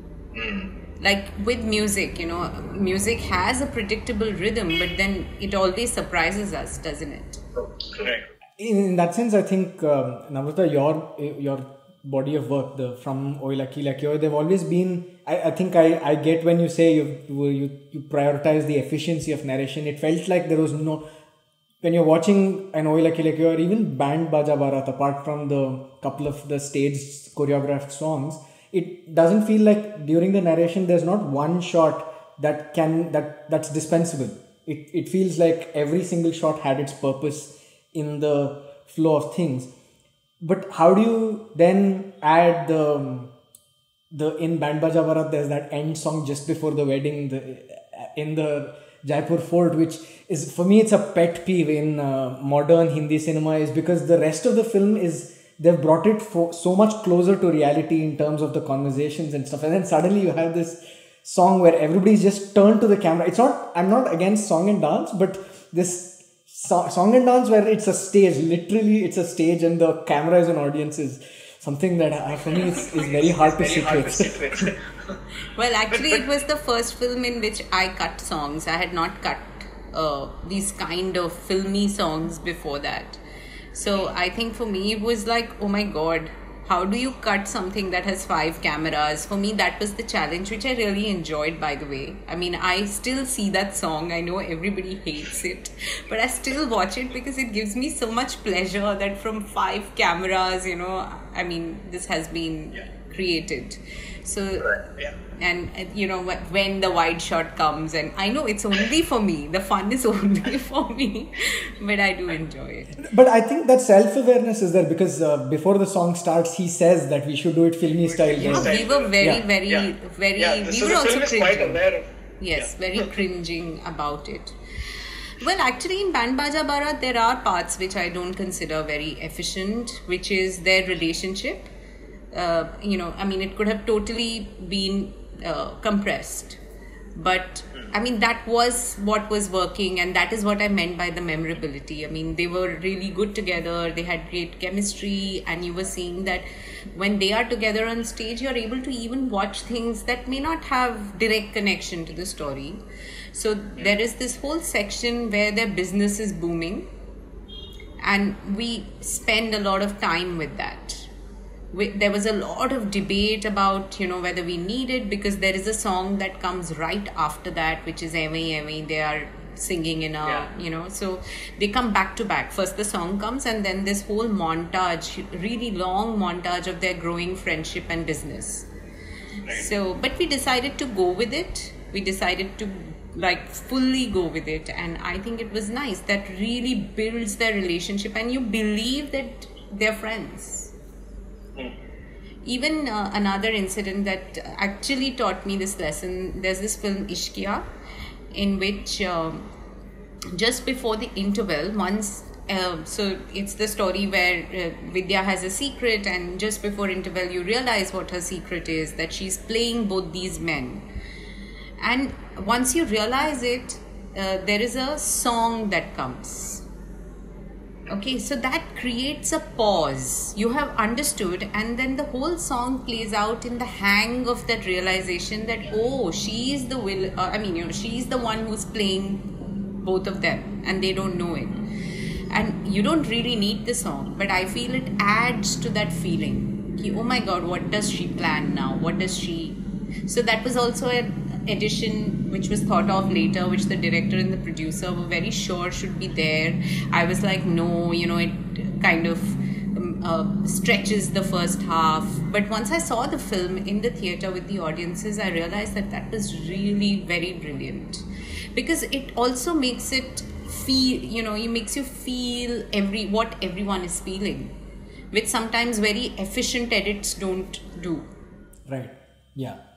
Like with music, you know, music has a predictable rhythm, but then it always surprises us, doesn't it? Correct. In that sense, I think, um, Namrata, your your body of work, the from Oye Lucky Lucky Oye, they've always been. I, I think I, I get when you say you you you prioritize the efficiency of narration. It felt like there was no, when you're watching an Oye Lucky Lucky Oye or even Band Baja Barat, apart from the couple of the staged choreographed songs, it doesn't feel like during the narration there's not one shot that can that that's dispensable. It it feels like every single shot had its purpose in the flow of things. But how do you then add the the in Band Baja Barat, there's that end song just before the wedding, the in the Jaipur Fort, which is, for me, it's a pet peeve in uh, modern Hindi cinema, is because the rest of the film is, they've brought it for so much closer to reality in terms of the conversations and stuff, and then suddenly you have this song where everybody's just turned to the camera. It's not, I'm not against song and dance, but this so- song and dance where it's a stage, literally it's a stage and the camera is an audience, is something that uh, for me is, is very hard to sit with. Well, actually, it was the first film in which I cut songs. I had not cut uh, these kind of filmy songs before that. So I think for me, it was like, oh my God, how do you cut something that has five cameras? For me, that was the challenge, which I really enjoyed, by the way. I mean, I still see that song. I know everybody hates it, but I still watch it because it gives me so much pleasure that from five cameras, you know, I mean, this has been Yeah. created. So, Yeah. and, and you know, wh- when the wide shot comes, and I know it's only for me, the fun is only for me, but I do enjoy it. But I think that self-awareness is there because uh, before the song starts, he says that we should do it filmy style. Yeah, No, we were very, Yeah. very, Yeah. very, Yeah. we So were the also film is quite cringing. aware of. Yes, Yeah. very cringing about it. Well, actually, in Band Baja Barat, there are parts which I don't consider very efficient, which is their relationship. Uh, you know, I mean, it could have totally been uh, compressed. But, I mean, that was what was working, and that is what I meant by the memorability. I mean, they were really good together, they had great chemistry, and you were seeing that when they are together on stage, you're able to even watch things that may not have direct connection to the story. So there is this whole section where their business is booming, and we spend a lot of time with that. We, there was a lot of debate about, you know, whether we need it, because there is a song that comes right after that, which is Emi Emi. They are singing in a, Yeah. you know, so they come back to back. First the song comes, and then this whole montage, really long montage of their growing friendship and business. So, but we decided to go with it. We decided to like fully go with it, and I think it was nice. That really builds their relationship, and you believe that they're friends. Even uh, another incident that actually taught me this lesson, there's this film Ishqiya, in which um, just before the interval, once uh, so it's the story where uh, Vidya has a secret, and just before interval you realize what her secret is, that she's playing both these men. And once you realize it, uh, there is a song that comes. Okay, so that creates a pause. You have understood, and then the whole song plays out in the hang of that realization that, oh, she is the will. Uh, I mean, you know, she is the one who's playing both of them, and they don't know it. And you don't really need the song, but I feel it adds to that feeling. Ki, oh my God, what does she plan now? What does she? So that was also an addition which was thought of later, which the director and the producer were very sure should be there. I was like, no, you know, it kind of um, uh, stretches the first half. But once I saw the film in the theater with the audiences, I realized that that was really very brilliant, because it also makes it feel, you know, it makes you feel every what everyone is feeling, which sometimes very efficient edits don't do. Right. Yeah.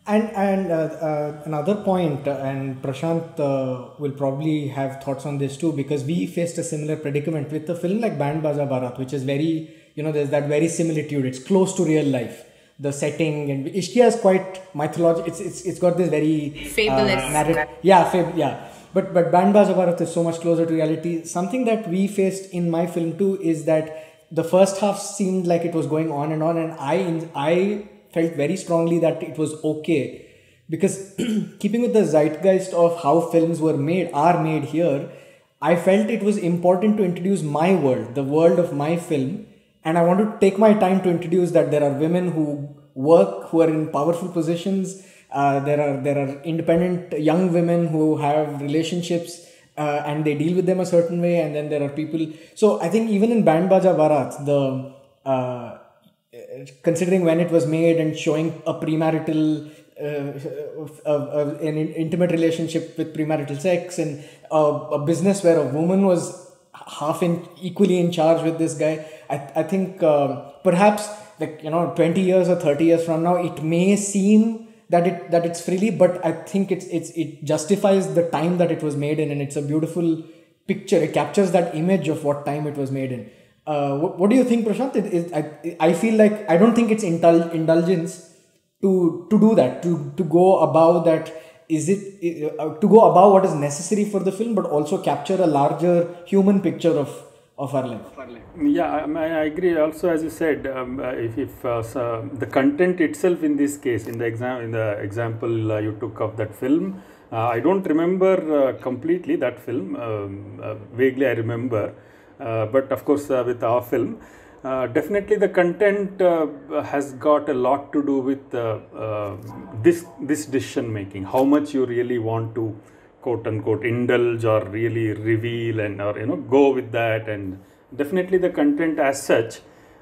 And and uh, uh, another point, uh, and Prashant uh, will probably have thoughts on this too, because we faced a similar predicament with a film like Band Baja Barat, which is very, you know, there's that very similitude. It's close to real life. The setting, and Ishqiya is quite mythological. It's it's it's got this very Fabulous. uh, narrative. Yeah, fab- yeah. But but Band Baja Barat is so much closer to reality. Something that we faced in my film too is that the first half seemed like it was going on and on, and I I felt very strongly that it was okay, because keeping with the zeitgeist of how films were made are made here, I felt it was important to introduce my world, the world of my film, and I want to take my time to introduce that there are women who work, who are in powerful positions. Uh, there are there are independent young women who have relationships, uh, and they deal with them a certain way, and then there are people. So I think even in Band Baja Barat, the uh, considering when it was made and showing a premarital, uh, uh, uh, an intimate relationship with premarital sex, and a, a business where a woman was half in equally in charge with this guy. I I think uh, perhaps, like, you know, twenty years or thirty years from now, it may seem that it that it's frilly, but I think it's it's it justifies the time that it was made in, and it's a beautiful picture. It captures that image of what time it was made in. Uh, what, what do you think, Prashant? It, it, I, I feel like I don't think it's indul- indulgence to to do that, to to go above that. Is it uh, to go above what is necessary for the film, but also capture a larger human picture of of our life? Yeah, I, I agree. Also, as you said, um, uh, if, if uh, so the content itself in this case, in the exam, in the example uh, you took of that film, uh, I don't remember uh, completely that film. Um, uh, vaguely, I remember. Uh, but of course, uh, with our film, uh, definitely the content uh, has got a lot to do with uh, uh, this this decision making. How much you really want to, quote unquote, indulge or really reveal, and or you know go with that. And definitely the content as such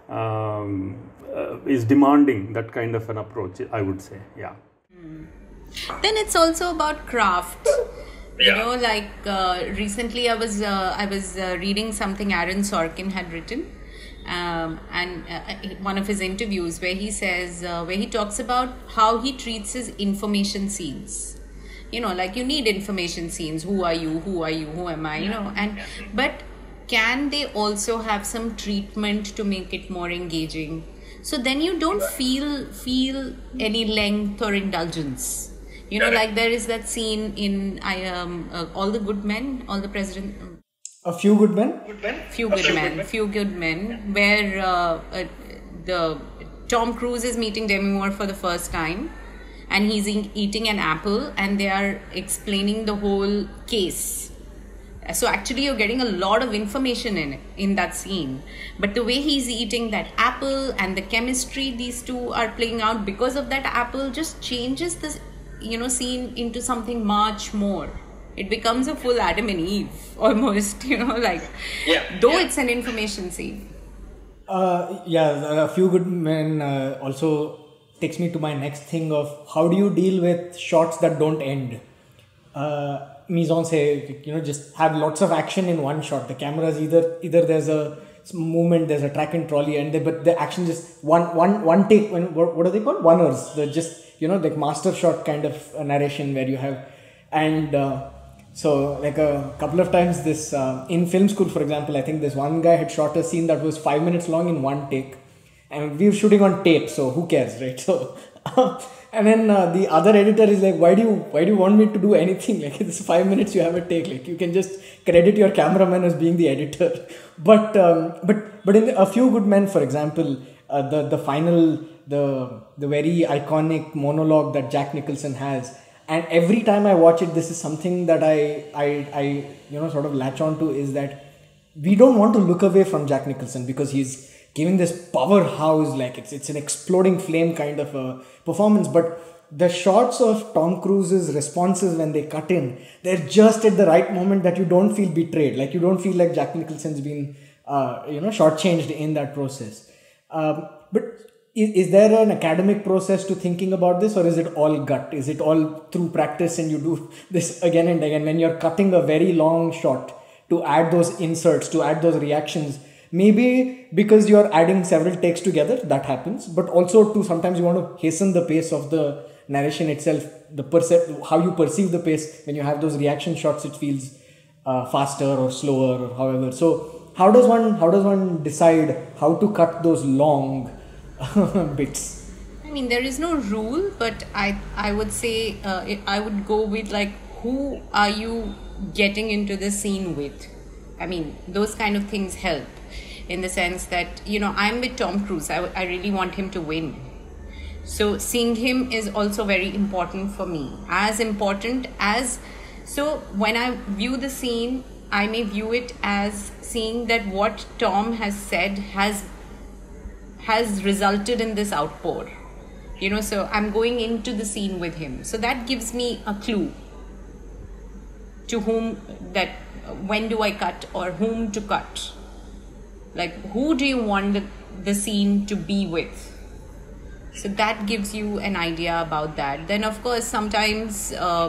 um, uh, is demanding that kind of an approach, I would say. Yeah. Then it's also about craft. You know, like uh, recently I was uh, I was uh, reading something Aaron Sorkin had written, um, and uh, one of his interviews where he says uh, where he talks about how he treats his information scenes. You know, like you need information scenes. Who are you? Who are you? Who am I? You know, and but can they also have some treatment to make it more engaging? So then you don't feel feel any length or indulgence. You know, like there is that scene in I um uh, All the Good Men, All the President. A Few Good Men. Few Good Men, Few Good Men, where uh, uh, the Tom Cruise is meeting Demi Moore for the first time, and he's e- eating an apple, and they are explaining the whole case. So actually, you're getting a lot of information in it, in that scene. But the way he's eating that apple and the chemistry these two are playing out because of that apple just changes this, you know, scene into something much more. It becomes a full Adam and Eve almost, you know, like, Yeah, though yeah. it's an information scene. Uh, yeah, A Few Good Men uh, also takes me to my next thing of how do you deal with shots that don't end. Uh, mise-en-scène, you know, just have lots of action in one shot. The camera is either either there's a movement, there's a track and trolley, and they, but the action just one one one take. When what, what are they called? Oneers. They're just, you know, like master shot kind of a narration where you have, and uh, so like a couple of times this uh, in film school, for example, I think this one guy had shot a scene that was five minutes long in one take, and we were shooting on tape, so who cares, right? So and then uh, the other editor is like, why do you why do you want me to do anything? Like, it's five minutes, you have a take, like you can just credit your cameraman as being the editor. But um, but but in A Few Good Men, for example, uh, the the final the the very iconic monologue that Jack Nicholson has, and every time I watch it, this is something that I I I you know sort of latch on to, is that we don't want to look away from Jack Nicholson because he's giving this powerhouse, like it's it's an exploding flame kind of a performance. But the shots of Tom Cruise's responses when they cut in, they're just at the right moment that you don't feel betrayed, like you don't feel like Jack Nicholson's been uh, you know shortchanged in that process. Um, but is, is there an academic process to thinking about this, or is it all gut? Is it all through practice and you do this again and again when you're cutting a very long shot to add those inserts, to add those reactions? Maybe because you're adding several takes together, that happens, but also to sometimes you want to hasten the pace of the narration itself, the percep- how you perceive the pace when you have those reaction shots, it feels uh, faster or slower or however. So how does one how does one decide how to cut those long bits? I mean, there is no rule, but I I would say uh, I would go with like, who are you getting into the scene with? I mean, those kind of things help, in the sense that, you know, I'm with Tom Cruise. I, I really want him to win. So seeing him is also very important for me. As important as, so when I view the scene, I may view it as seeing that what Tom has said has has resulted in this outpour. You know, so I'm going into the scene with him. So that gives me a clue to whom that, when do I cut or whom to cut. Like, who do you want the, the scene to be with? So that gives you an idea about that. Then, of course, sometimes uh,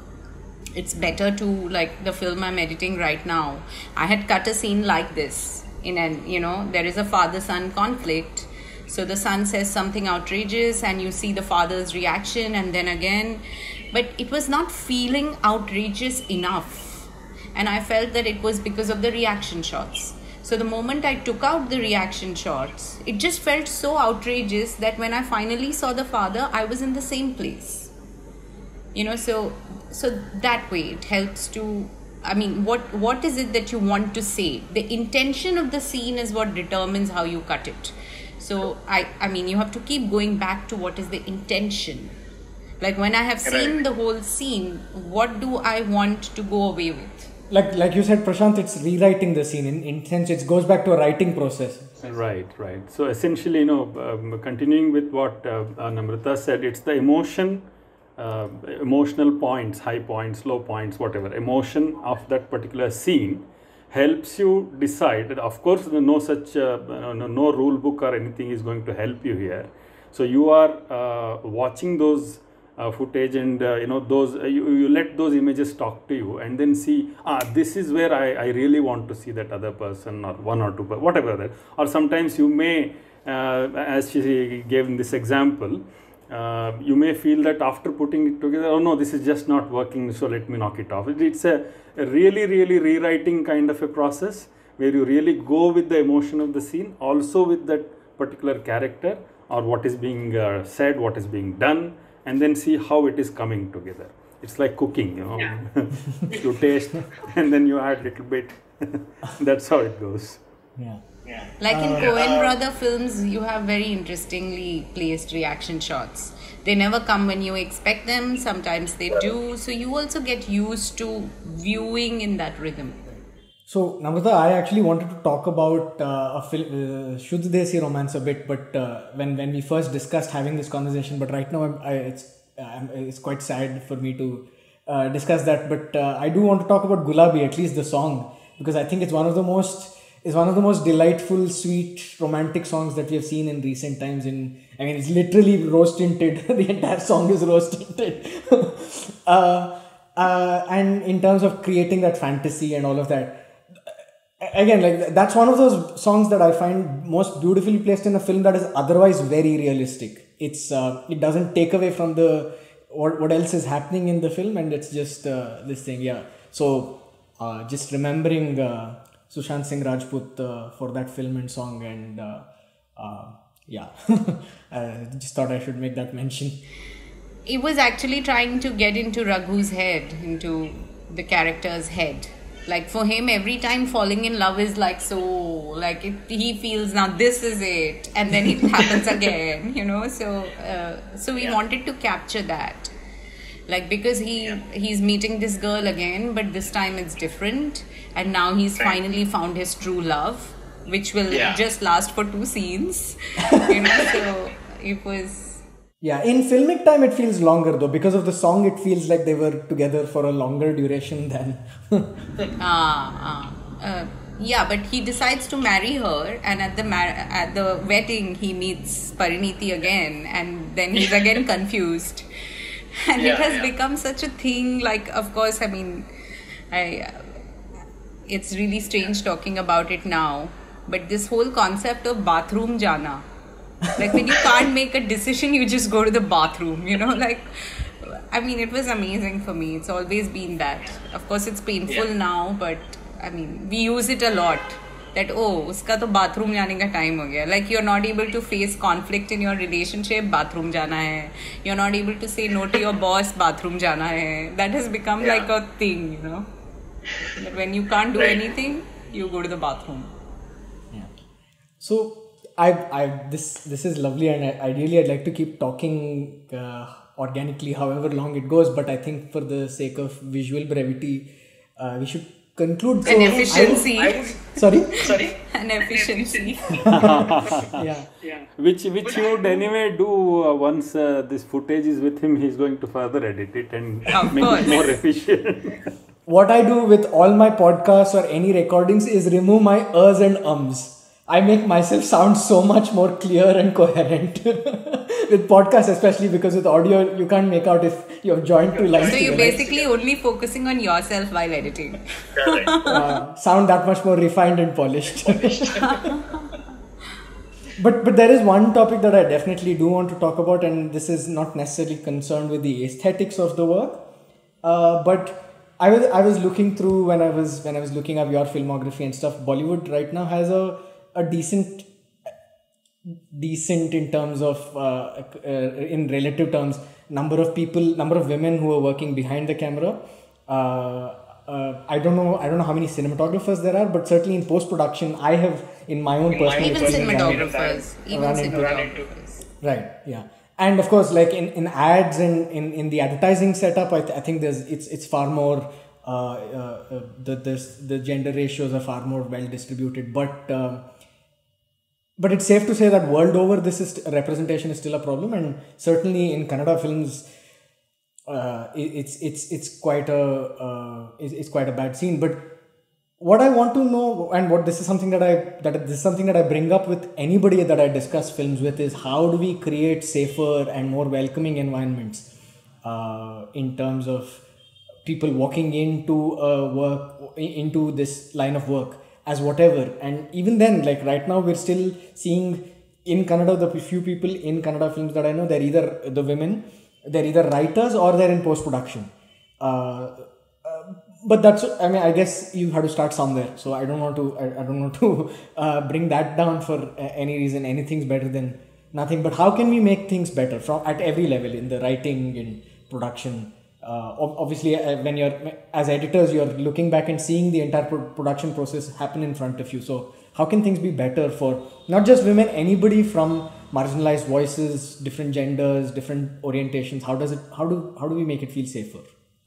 it's better to, like the film I'm editing right now, I had cut a scene like this. In an, you know, there is a father-son conflict. So the son says something outrageous and you see the father's reaction, and then again. But it was not feeling outrageous enough. And I felt that it was because of the reaction shots. So the moment I took out the reaction shots, it just felt so outrageous that when I finally saw the father, I was in the same place. You know, so so that way it helps to, I mean, what what is it that you want to say? The intention of the scene is what determines how you cut it. So I, I mean, you have to keep going back to what is the intention. Like when I have seen the whole scene, what do I want to go away with? Like like you said, Prashant, it's rewriting the scene. In, in sense, it goes back to a writing process. Right, right. So essentially, you know, um, continuing with what uh, Namrata said, it's the emotion, uh, emotional points, high points, low points, whatever. Emotion of that particular scene helps you decide. Of course, no such, uh, no, no rule book or anything is going to help you here. So you are uh, watching those Uh, footage, and uh, you know those uh, you, you let those images talk to you, and then see, ah, this is where I, I really want to see that other person, or one or two, whatever that. Or sometimes you may, uh, as she gave in this example, uh, you may feel that after putting it together, oh no, this is just not working, so let me knock it off. It's a, a really really rewriting kind of a process where you really go with the emotion of the scene, also with that particular character or what is being uh, said, what is being done, and then see how it is coming together. It's like cooking, you know. Yeah. You taste and then you add a little bit. That's how it goes. Yeah. Yeah. Like in uh, Coen uh, brother films, you have very interestingly placed reaction shots. They never come when you expect them. Sometimes they do. So you also get used to viewing in that rhythm. So, Namrata, I actually wanted to talk about uh, a film, uh, Shuddh Desi Romance a bit, but uh, when, when we first discussed having this conversation, but right now I'm, I, it's I'm, it's quite sad for me to uh, discuss that. But uh, I do want to talk about Gulabi, at least the song, because I think it's one of the most is one of the most delightful, sweet, romantic songs that we have seen in recent times. In I mean, it's literally rose tinted. The entire song is rose tinted, uh, uh, and in terms of creating that fantasy and all of that. Again, like that's one of those songs that I find most beautifully placed in a film that is otherwise very realistic. It's uh, it doesn't take away from the what, what else is happening in the film, and it's just uh, this thing. Yeah. So uh, just remembering uh, Sushant Singh Rajput uh, for that film and song, and uh, uh, yeah, I just thought I should make that mention. It was actually trying to get into Raghu's head, into the character's head. Like for him, every time falling in love is like so, like it, he feels now this is it, and then it happens again, you know. So, uh, so we yeah. wanted to capture that, like because he yeah. he's meeting this girl again, but this time it's different, and now he's finally found his true love, which will yeah. just last for two scenes, you know. So it was. Yeah, in filmic time it feels longer though. Because of the song, it feels like they were together for a longer duration than... ah, ah. Uh, yeah, but he decides to marry her, and at the mar- at the wedding he meets Parineeti again, and then he's again confused. And yeah, it has yeah. become such a thing, like, of course, I mean, I... Uh, it's really strange talking about it now, but this whole concept of bathroom jana, Like when you can't make a decision, you just go to the bathroom, you know, like, I mean, it was amazing for me. It's always been that. Of course, it's painful yeah. now, but I mean, we use it a lot. That, oh, uska to bathroom jaane ka time ho gaya. Like, you're not able to face conflict in your relationship, bathroom jana hai. You're not able to say no to your boss, bathroom jana hai. That has become yeah. like a thing, you know. That when you can't do right. anything, you go to the bathroom. Yeah. So, I, I, this, this is lovely, and I, ideally I'd like to keep talking uh, organically, however long it goes. But I think for the sake of visual brevity, uh, we should conclude. An so efficiency. I would, I would, sorry? Sorry? An efficiency. yeah. yeah. Which which you would anyway do uh, once uh, this footage is with him. He's going to further edit it and of make course. it more efficient. What I do with all my podcasts or any recordings is remove my ers and ums. I make myself sound so much more clear and coherent. With podcasts especially, because with audio you can't make out if you have joined two lines. So you're together. basically only focusing on yourself while editing. uh, sound that much more refined and polished. but but there is one topic that I definitely do want to talk about, and this is not necessarily concerned with the aesthetics of the work. Uh, but I was I was looking through when I was when I was looking up your filmography and stuff. Bollywood right now has a a decent decent in terms of uh, uh, in relative terms number of people number of women who are working behind the camera. uh, uh, I don't know I don't know how many cinematographers there are, but certainly in post production I have in my own personal even cinematographers even cinematographers right yeah and of course like in, in ads and in, in the advertising setup I, th- I think there's it's it's far more uh, uh, the, the the gender ratios are far more well distributed, but um, But it's safe to say that world over, this is representation is still a problem, and certainly in Kannada films, uh, it, it's it's it's quite a uh, it's, it's quite a bad scene. But what I want to know, and what this is something that I that this is something that I bring up with anybody that I discuss films with, is how do we create safer and more welcoming environments uh, in terms of people walking into a work into this line of work as whatever. And even then, like right now, we're still seeing in Kannada, the few people in Kannada films that I know, they're either the women, they're either writers or they're in post-production. Uh, uh, but that's, I mean, I guess you have to start somewhere. So I don't want to, I, I don't want to uh, bring that down for any reason. Anything's better than nothing. But how can we make things better from at every level, in the writing, in production? Uh, obviously, uh, when you're as editors, you're looking back and seeing the entire pro- production process happen in front of you. So, how can things be better for not just women, anybody from marginalized voices, different genders, different orientations? How does it? How do how do we make it feel safer?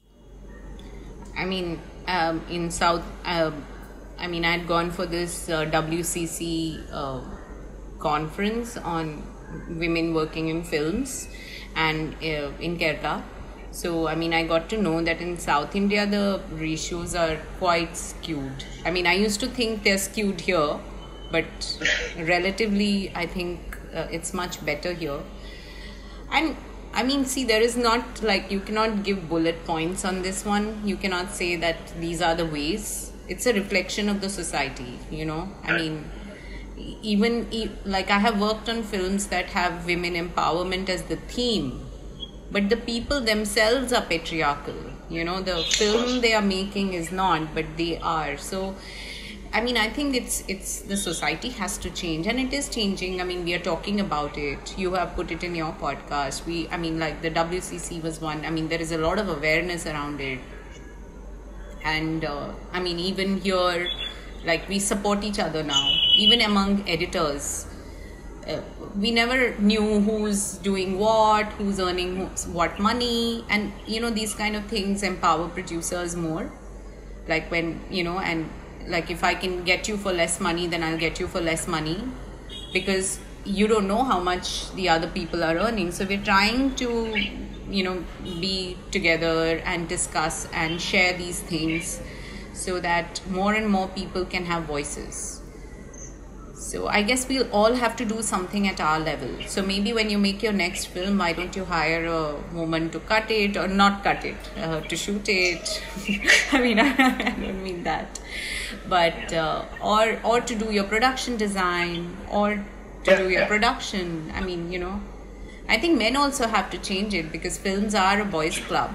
I mean, um, in South, uh, I mean, I'd gone for this uh, W C C uh, conference on women working in films, and uh, in Kerala. So, I mean, I got to know that in South India, the ratios are quite skewed. I mean, I used to think they're skewed here, but relatively, I think uh, it's much better here. And, I mean, see, there is not, like, you cannot give bullet points on this one. You cannot say that these are the ways. It's a reflection of the society, you know. I mean, even, like, I have worked on films that have women empowerment as the theme. But the people themselves are patriarchal. You know, the film they are making is not, but they are. So, I mean, I think it's it's the society has to change, and it is changing. I mean, we are talking about it. You have put it in your podcast. We, I mean, like the W C C was one. I mean, there is a lot of awareness around it, and uh, I mean, even here, like we support each other now, even among editors. Uh, we never knew who's doing what, who's earning what money, and you know, these kind of things empower producers more. Like when, you know, and like if I can get you for less money, then I'll get you for less money, because you don't know how much the other people are earning. So we're trying to, you know, be together and discuss and share these things so that more and more people can have voices. So I guess we'll all have to do something at our level. So maybe when you make your next film, why don't you hire a woman to cut it, or not cut it, uh, to shoot it? I mean, I, I don't mean that. But, uh, or, or to do your production design, or to do your production. I mean, you know, I think men also have to change it because films are a boys' club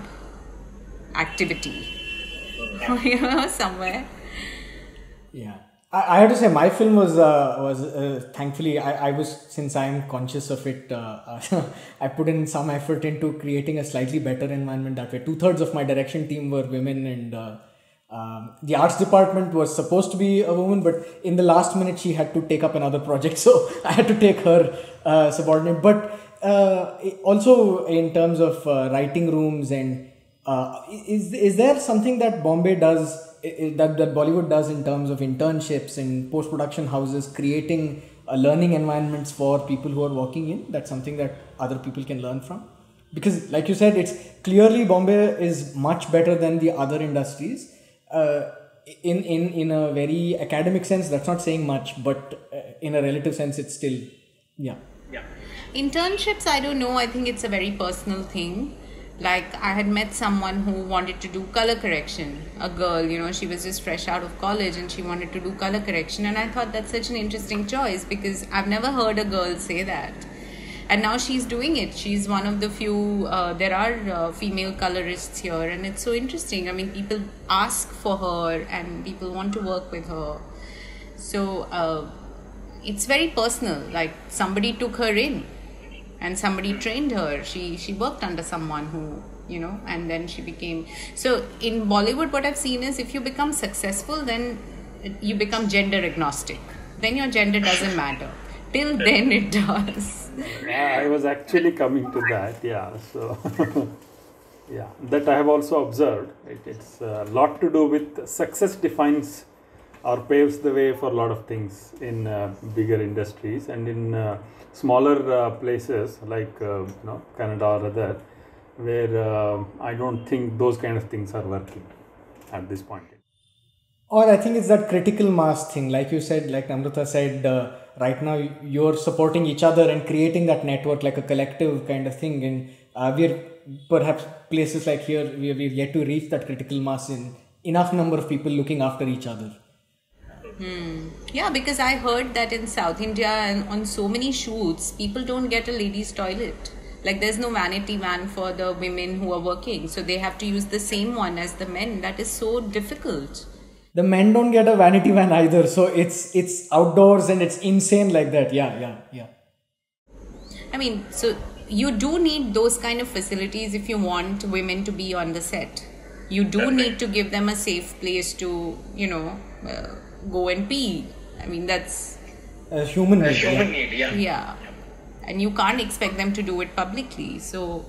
activity. You know, somewhere. Yeah. I, I have to say, my film was, uh, was uh, thankfully, I, I was, since I am conscious of it, uh, I put in some effort into creating a slightly better environment that way. Two thirds of my direction team were women, and uh, um, the arts department was supposed to be a woman, but in the last minute, she had to take up another project. So I had to take her uh, subordinate. But uh, also in terms of uh, writing rooms, and uh, is, is there something that Bombay does? That, that Bollywood does in terms of internships in post-production houses, creating uh, learning environments for people who are working in? That's something that other people can learn from. Because like you said, it's clearly Bombay is much better than the other industries. Uh, in, in, in a very academic sense, that's not saying much, but uh, in a relative sense, it's still, yeah. Yeah. Internships, I don't know. I think it's a very personal thing. Like, I had met someone who wanted to do color correction. A girl, you know, she was just fresh out of college and she wanted to do color correction. And I thought that's such an interesting choice because I've never heard a girl say that. And now she's doing it. She's one of the few, uh, there are uh, female colorists here. And it's so interesting. I mean, people ask for her and people want to work with her. So, uh, it's very personal. Like, somebody took her in. And somebody trained her. She she worked under someone who, you know, and then she became... So in Bollywood, what I've seen is if you become successful, then you become gender agnostic. Then your gender doesn't matter. Till then it does. Yeah, I was actually coming to that, yeah. So, yeah, that I have also observed. It, it's a lot to do with success defines or paves the way for a lot of things in uh, bigger industries and in... Uh, smaller uh, places like uh, you know, Canada or other, where uh, I don't think those kind of things are working at this point. Or I think it's that critical mass thing, like you said, like Namrata said, uh, right now you're supporting each other and creating that network like a collective kind of thing, and uh, we're perhaps places like here, we're, we're yet to reach that critical mass in enough number of people looking after each other. Hmm. Yeah, because I heard that in South India and on so many shoots, people don't get a ladies' toilet. Like, there's no vanity van for the women who are working. So they have to use the same one as the men. That is so difficult. The men don't get a vanity van either. So it's it's outdoors and it's insane like that. Yeah, yeah, yeah. I mean, so you do need those kind of facilities if you want women to be on the set. You do need to give them a safe place to, you know... Uh, go and pee. I mean, that's a human need. A human need, yeah. Yeah. And you can't expect them to do it publicly. So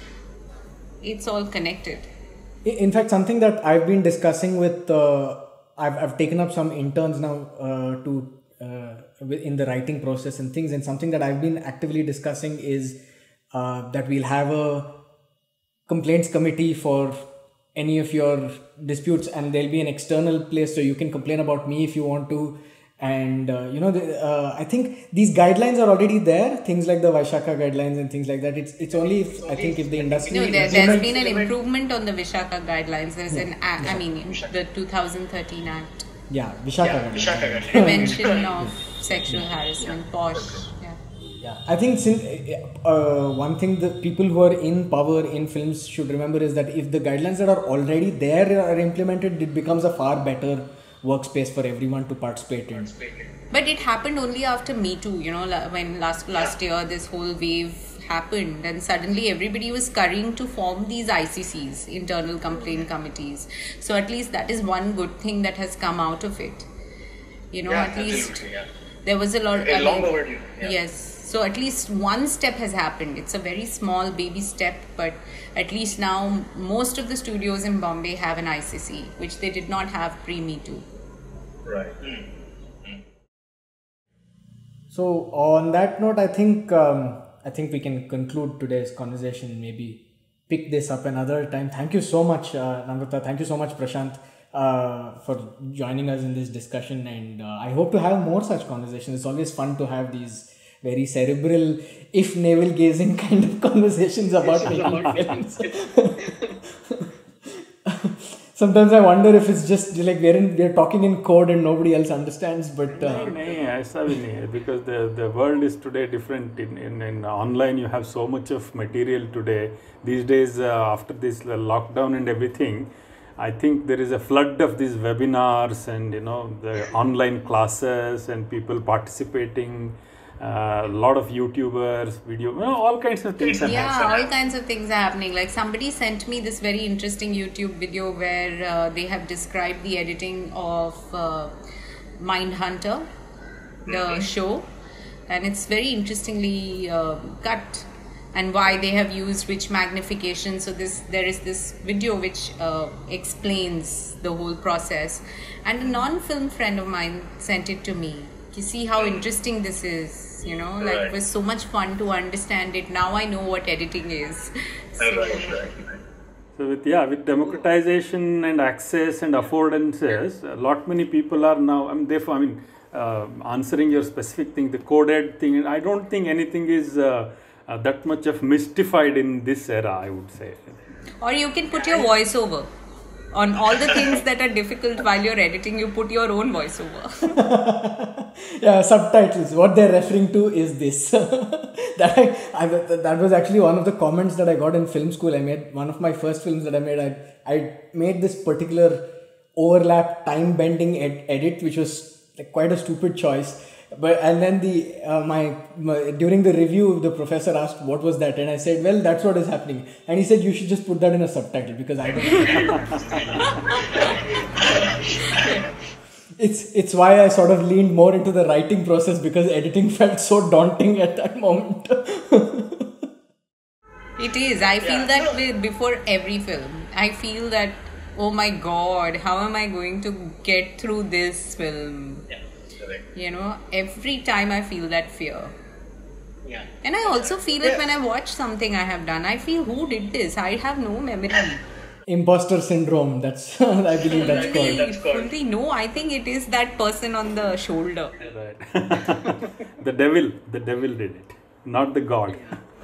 it's all connected. In fact, something that I've been discussing with, uh, I've, I've taken up some interns now uh, to uh, in the writing process and things, and something that I've been actively discussing is uh, that we'll have a complaints committee for any of your disputes, and there'll be an external place so you can complain about me if you want to. And uh, you know, the, uh, I think these guidelines are already there, things like the Vaishakha guidelines and things like that. It's it's only if, I think if the industry... No, there, there's been an improvement on the Vishaka guidelines. There's an act, I mean, the two thousand thirteen Act. Yeah, Vishaka Yeah, guidelines. Vishaka guidelines. Prevention of sexual harassment, POSH. Yeah. Yeah, I think since, uh, one thing the people who are in power in films should remember is that if the guidelines that are already there are implemented, it becomes a far better workspace for everyone to participate in. But it happened only after Me Too, you know, when last last year this whole wave happened, and suddenly everybody was scurrying to form these I C Cs, internal complaint committees. So at least that is one good thing that has come out of it. You know, Yeah, at least absolutely, yeah. there was a lot. It's I long mean, overdue. Yeah. Yes. So at least one step has happened. It's a very small baby step, but at least now most of the studios in Bombay have an I C C, which they did not have pre-Me Too. Right. So on that note, I think um, I think we can conclude today's conversation. Maybe pick this up another time. Thank you so much, uh, Namrata. Thank you so much, Prashant, uh, for joining us in this discussion. And uh, I hope to have more such conversations. It's always fun to have these very cerebral, if navel-gazing kind of conversations about making films. Sometimes I wonder if it's just like we're in, we're talking in code and nobody else understands. But uh, नहीं नहीं ऐसा भी नहीं है because the the world is today different. In in, in online you have so much of material today. These days uh, after this lockdown and everything, I think there is a flood of these webinars and you know the online classes and people participating. A lot of YouTubers, video, you know, all kinds of things. are Yeah, happening. all kinds of things are happening. Like somebody sent me this very interesting YouTube video where uh, they have described the editing of uh, Mindhunter, the show, and it's very interestingly uh, cut, and why they have used which magnification. So this there is this video which uh, explains the whole process, and a non-film friend of mine sent it to me. You see how interesting this is. You know, like Right. it was so much fun to understand it. Now I know what editing is. So, Right, right. So with yeah, with democratization and access and affordances, a lot many people are now. I mean, therefore, I mean, uh, answering your specific thing, the coded thing. I don't think anything is uh, uh, that much of mystified in this era. I would say. or you can put your voiceover on all the things that are difficult while you're editing. You put your own voiceover. yeah, subtitles. What they're referring to is this. that I, I, that was actually one of the comments that I got in film school. I made one of my first films that I made. I I made this particular overlap time bending ed- edit, which was like quite a stupid choice. But and then the uh, my, my during the review, the professor asked what was that, and I said, well, that's what is happening. And he said you should just put that in a subtitle because I don't. It's it's why I sort of leaned more into the writing process because editing felt so daunting at that moment. It is. I feel Yeah. that with, before every film. I feel that, oh my god, how am I going to get through this film? Yeah, correct. You know, every time I feel that fear. Yeah. And I also feel it when I watch something I have done. I feel, who did this? I have no memory. Imposter syndrome. That's I believe that's Fully- called. that's called. Fully, no, I think it is that person on the shoulder. Right. the devil, the devil did it, not the god.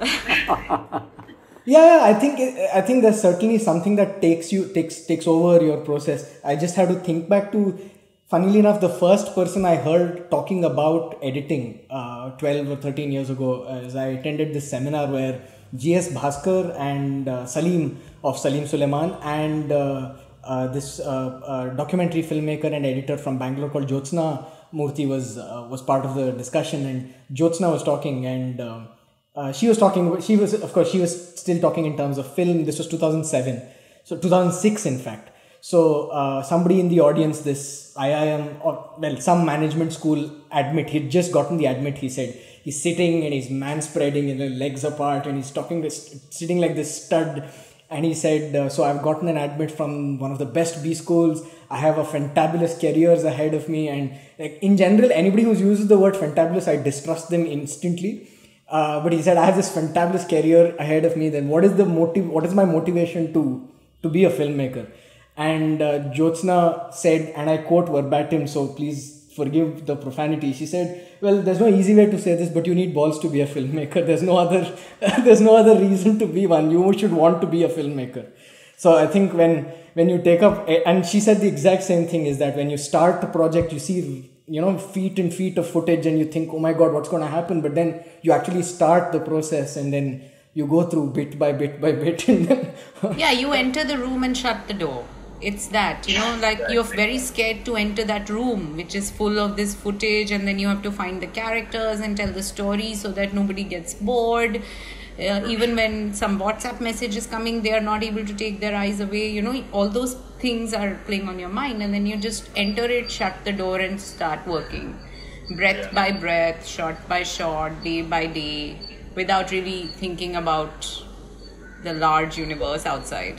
Yeah, yeah, I think I think there's certainly something that takes you takes takes over your process. I just have to think back to, funnily enough, the first person I heard talking about editing uh, twelve or thirteen years ago, as I attended this seminar where G S Bhaskar and uh, Salim of Salim Suleiman and uh, uh, this uh, uh, documentary filmmaker and editor from Bangalore called Jyotsna Murthy was uh, was part of the discussion, and Jyotsna was talking and. Um, Uh, she was talking, she was, of course, she was still talking in terms of film. This was two thousand seven. So two thousand six, in fact. So uh, somebody in the audience, this I I M, or well, some management school admit, he'd just gotten the admit, he said. He's sitting and he's man-spreading and the legs apart and he's talking, this, sitting like this stud. And he said, uh, so I've gotten an admit from one of the best B schools. I have a fantabulous careers ahead of me. And like in general, anybody who uses the word fantabulous, I distrust them instantly. Uh, but he said, I have this fantabulous career ahead of me. Then what is the motive? What is my motivation to to be a filmmaker? And uh, Jyotsna said, and I quote verbatim, so please forgive the profanity. She said, well, there's no easy way to say this, but you need balls to be a filmmaker. There's no other, there's no other reason to be one. You should want to be a filmmaker. So I think when when you take up, and she said the exact same thing, is that when you start a project, you see, you know, feet and feet of footage and you think, oh my god, what's going to happen? But then you actually start the process and then you go through bit by bit by bit and then Yeah, you enter the room and shut the door. It's that, you know, like you're very scared to enter that room which is full of this footage, and then you have to find the characters and tell the story so that nobody gets bored. Uh, even when some WhatsApp message is coming, they are not able to take their eyes away. You know, all those things are playing on your mind, and then you just enter it, shut the door, and start working, breath Yeah. by breath, shot by shot, day by day, without really thinking about the large universe outside.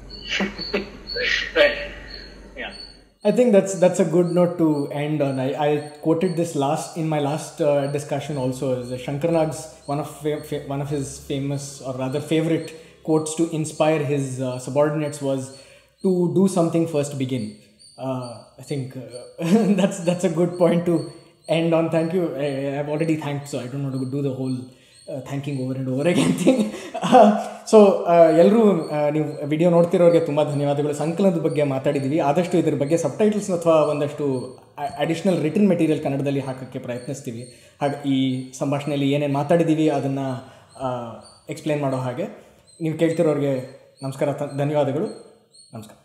Right. Yeah. I think that's that's a good note to end on. I, I quoted this last in my last uh, discussion also. As Shankar Nag's one of fa- fa- one of his famous, or rather favorite quotes to inspire his uh, subordinates was, "To do something first, begin." Uh, I think uh, that's that's a good point to end on. Thank you. I, I've already thanked, so I don't want to do the whole thanking over and over again thing. So ಎಲ್ಲರೂ ನೀವು video ನೋಡ್ತಿರೋರಿಗೆ ತುಂಬ ಧನ್ಯವಾದಗಳು. ಸಂಕಲನದ ಬಗ್ಗೆ ಮಾತಾಡಿದ್ದೀವಿ. ಆದಷ್ಟು ಇದ್ರ ಬಗ್ಗೆ subtitles ಅಥವಾ ಒಂದಷ್ಟು ಅಡಿಷ್ನಲ್ ರಿಟನ್ ಮೆಟೀರಿಯಲ್ ಕನ್ನಡದಲ್ಲಿ ಹಾಕೋಕ್ಕೆ ಪ್ರಯತ್ನಿಸ್ತೀವಿ. ಹಾಗೆ ಈ ಸಂಭಾಷಣೆಯಲ್ಲಿ ಏನೇನು ಮಾತಾಡಿದ್ದೀವಿ ಅದನ್ನು ಎಕ್ಸ್ಪ್ಲೇನ್ ಮಾಡೋ ಹಾಗೆ. ನೀವು ಕೇಳ್ತಿರೋರಿಗೆ ನಮಸ್ಕಾರ, ಧನ್ಯವಾದಗಳು, ನಮಸ್ಕಾರ.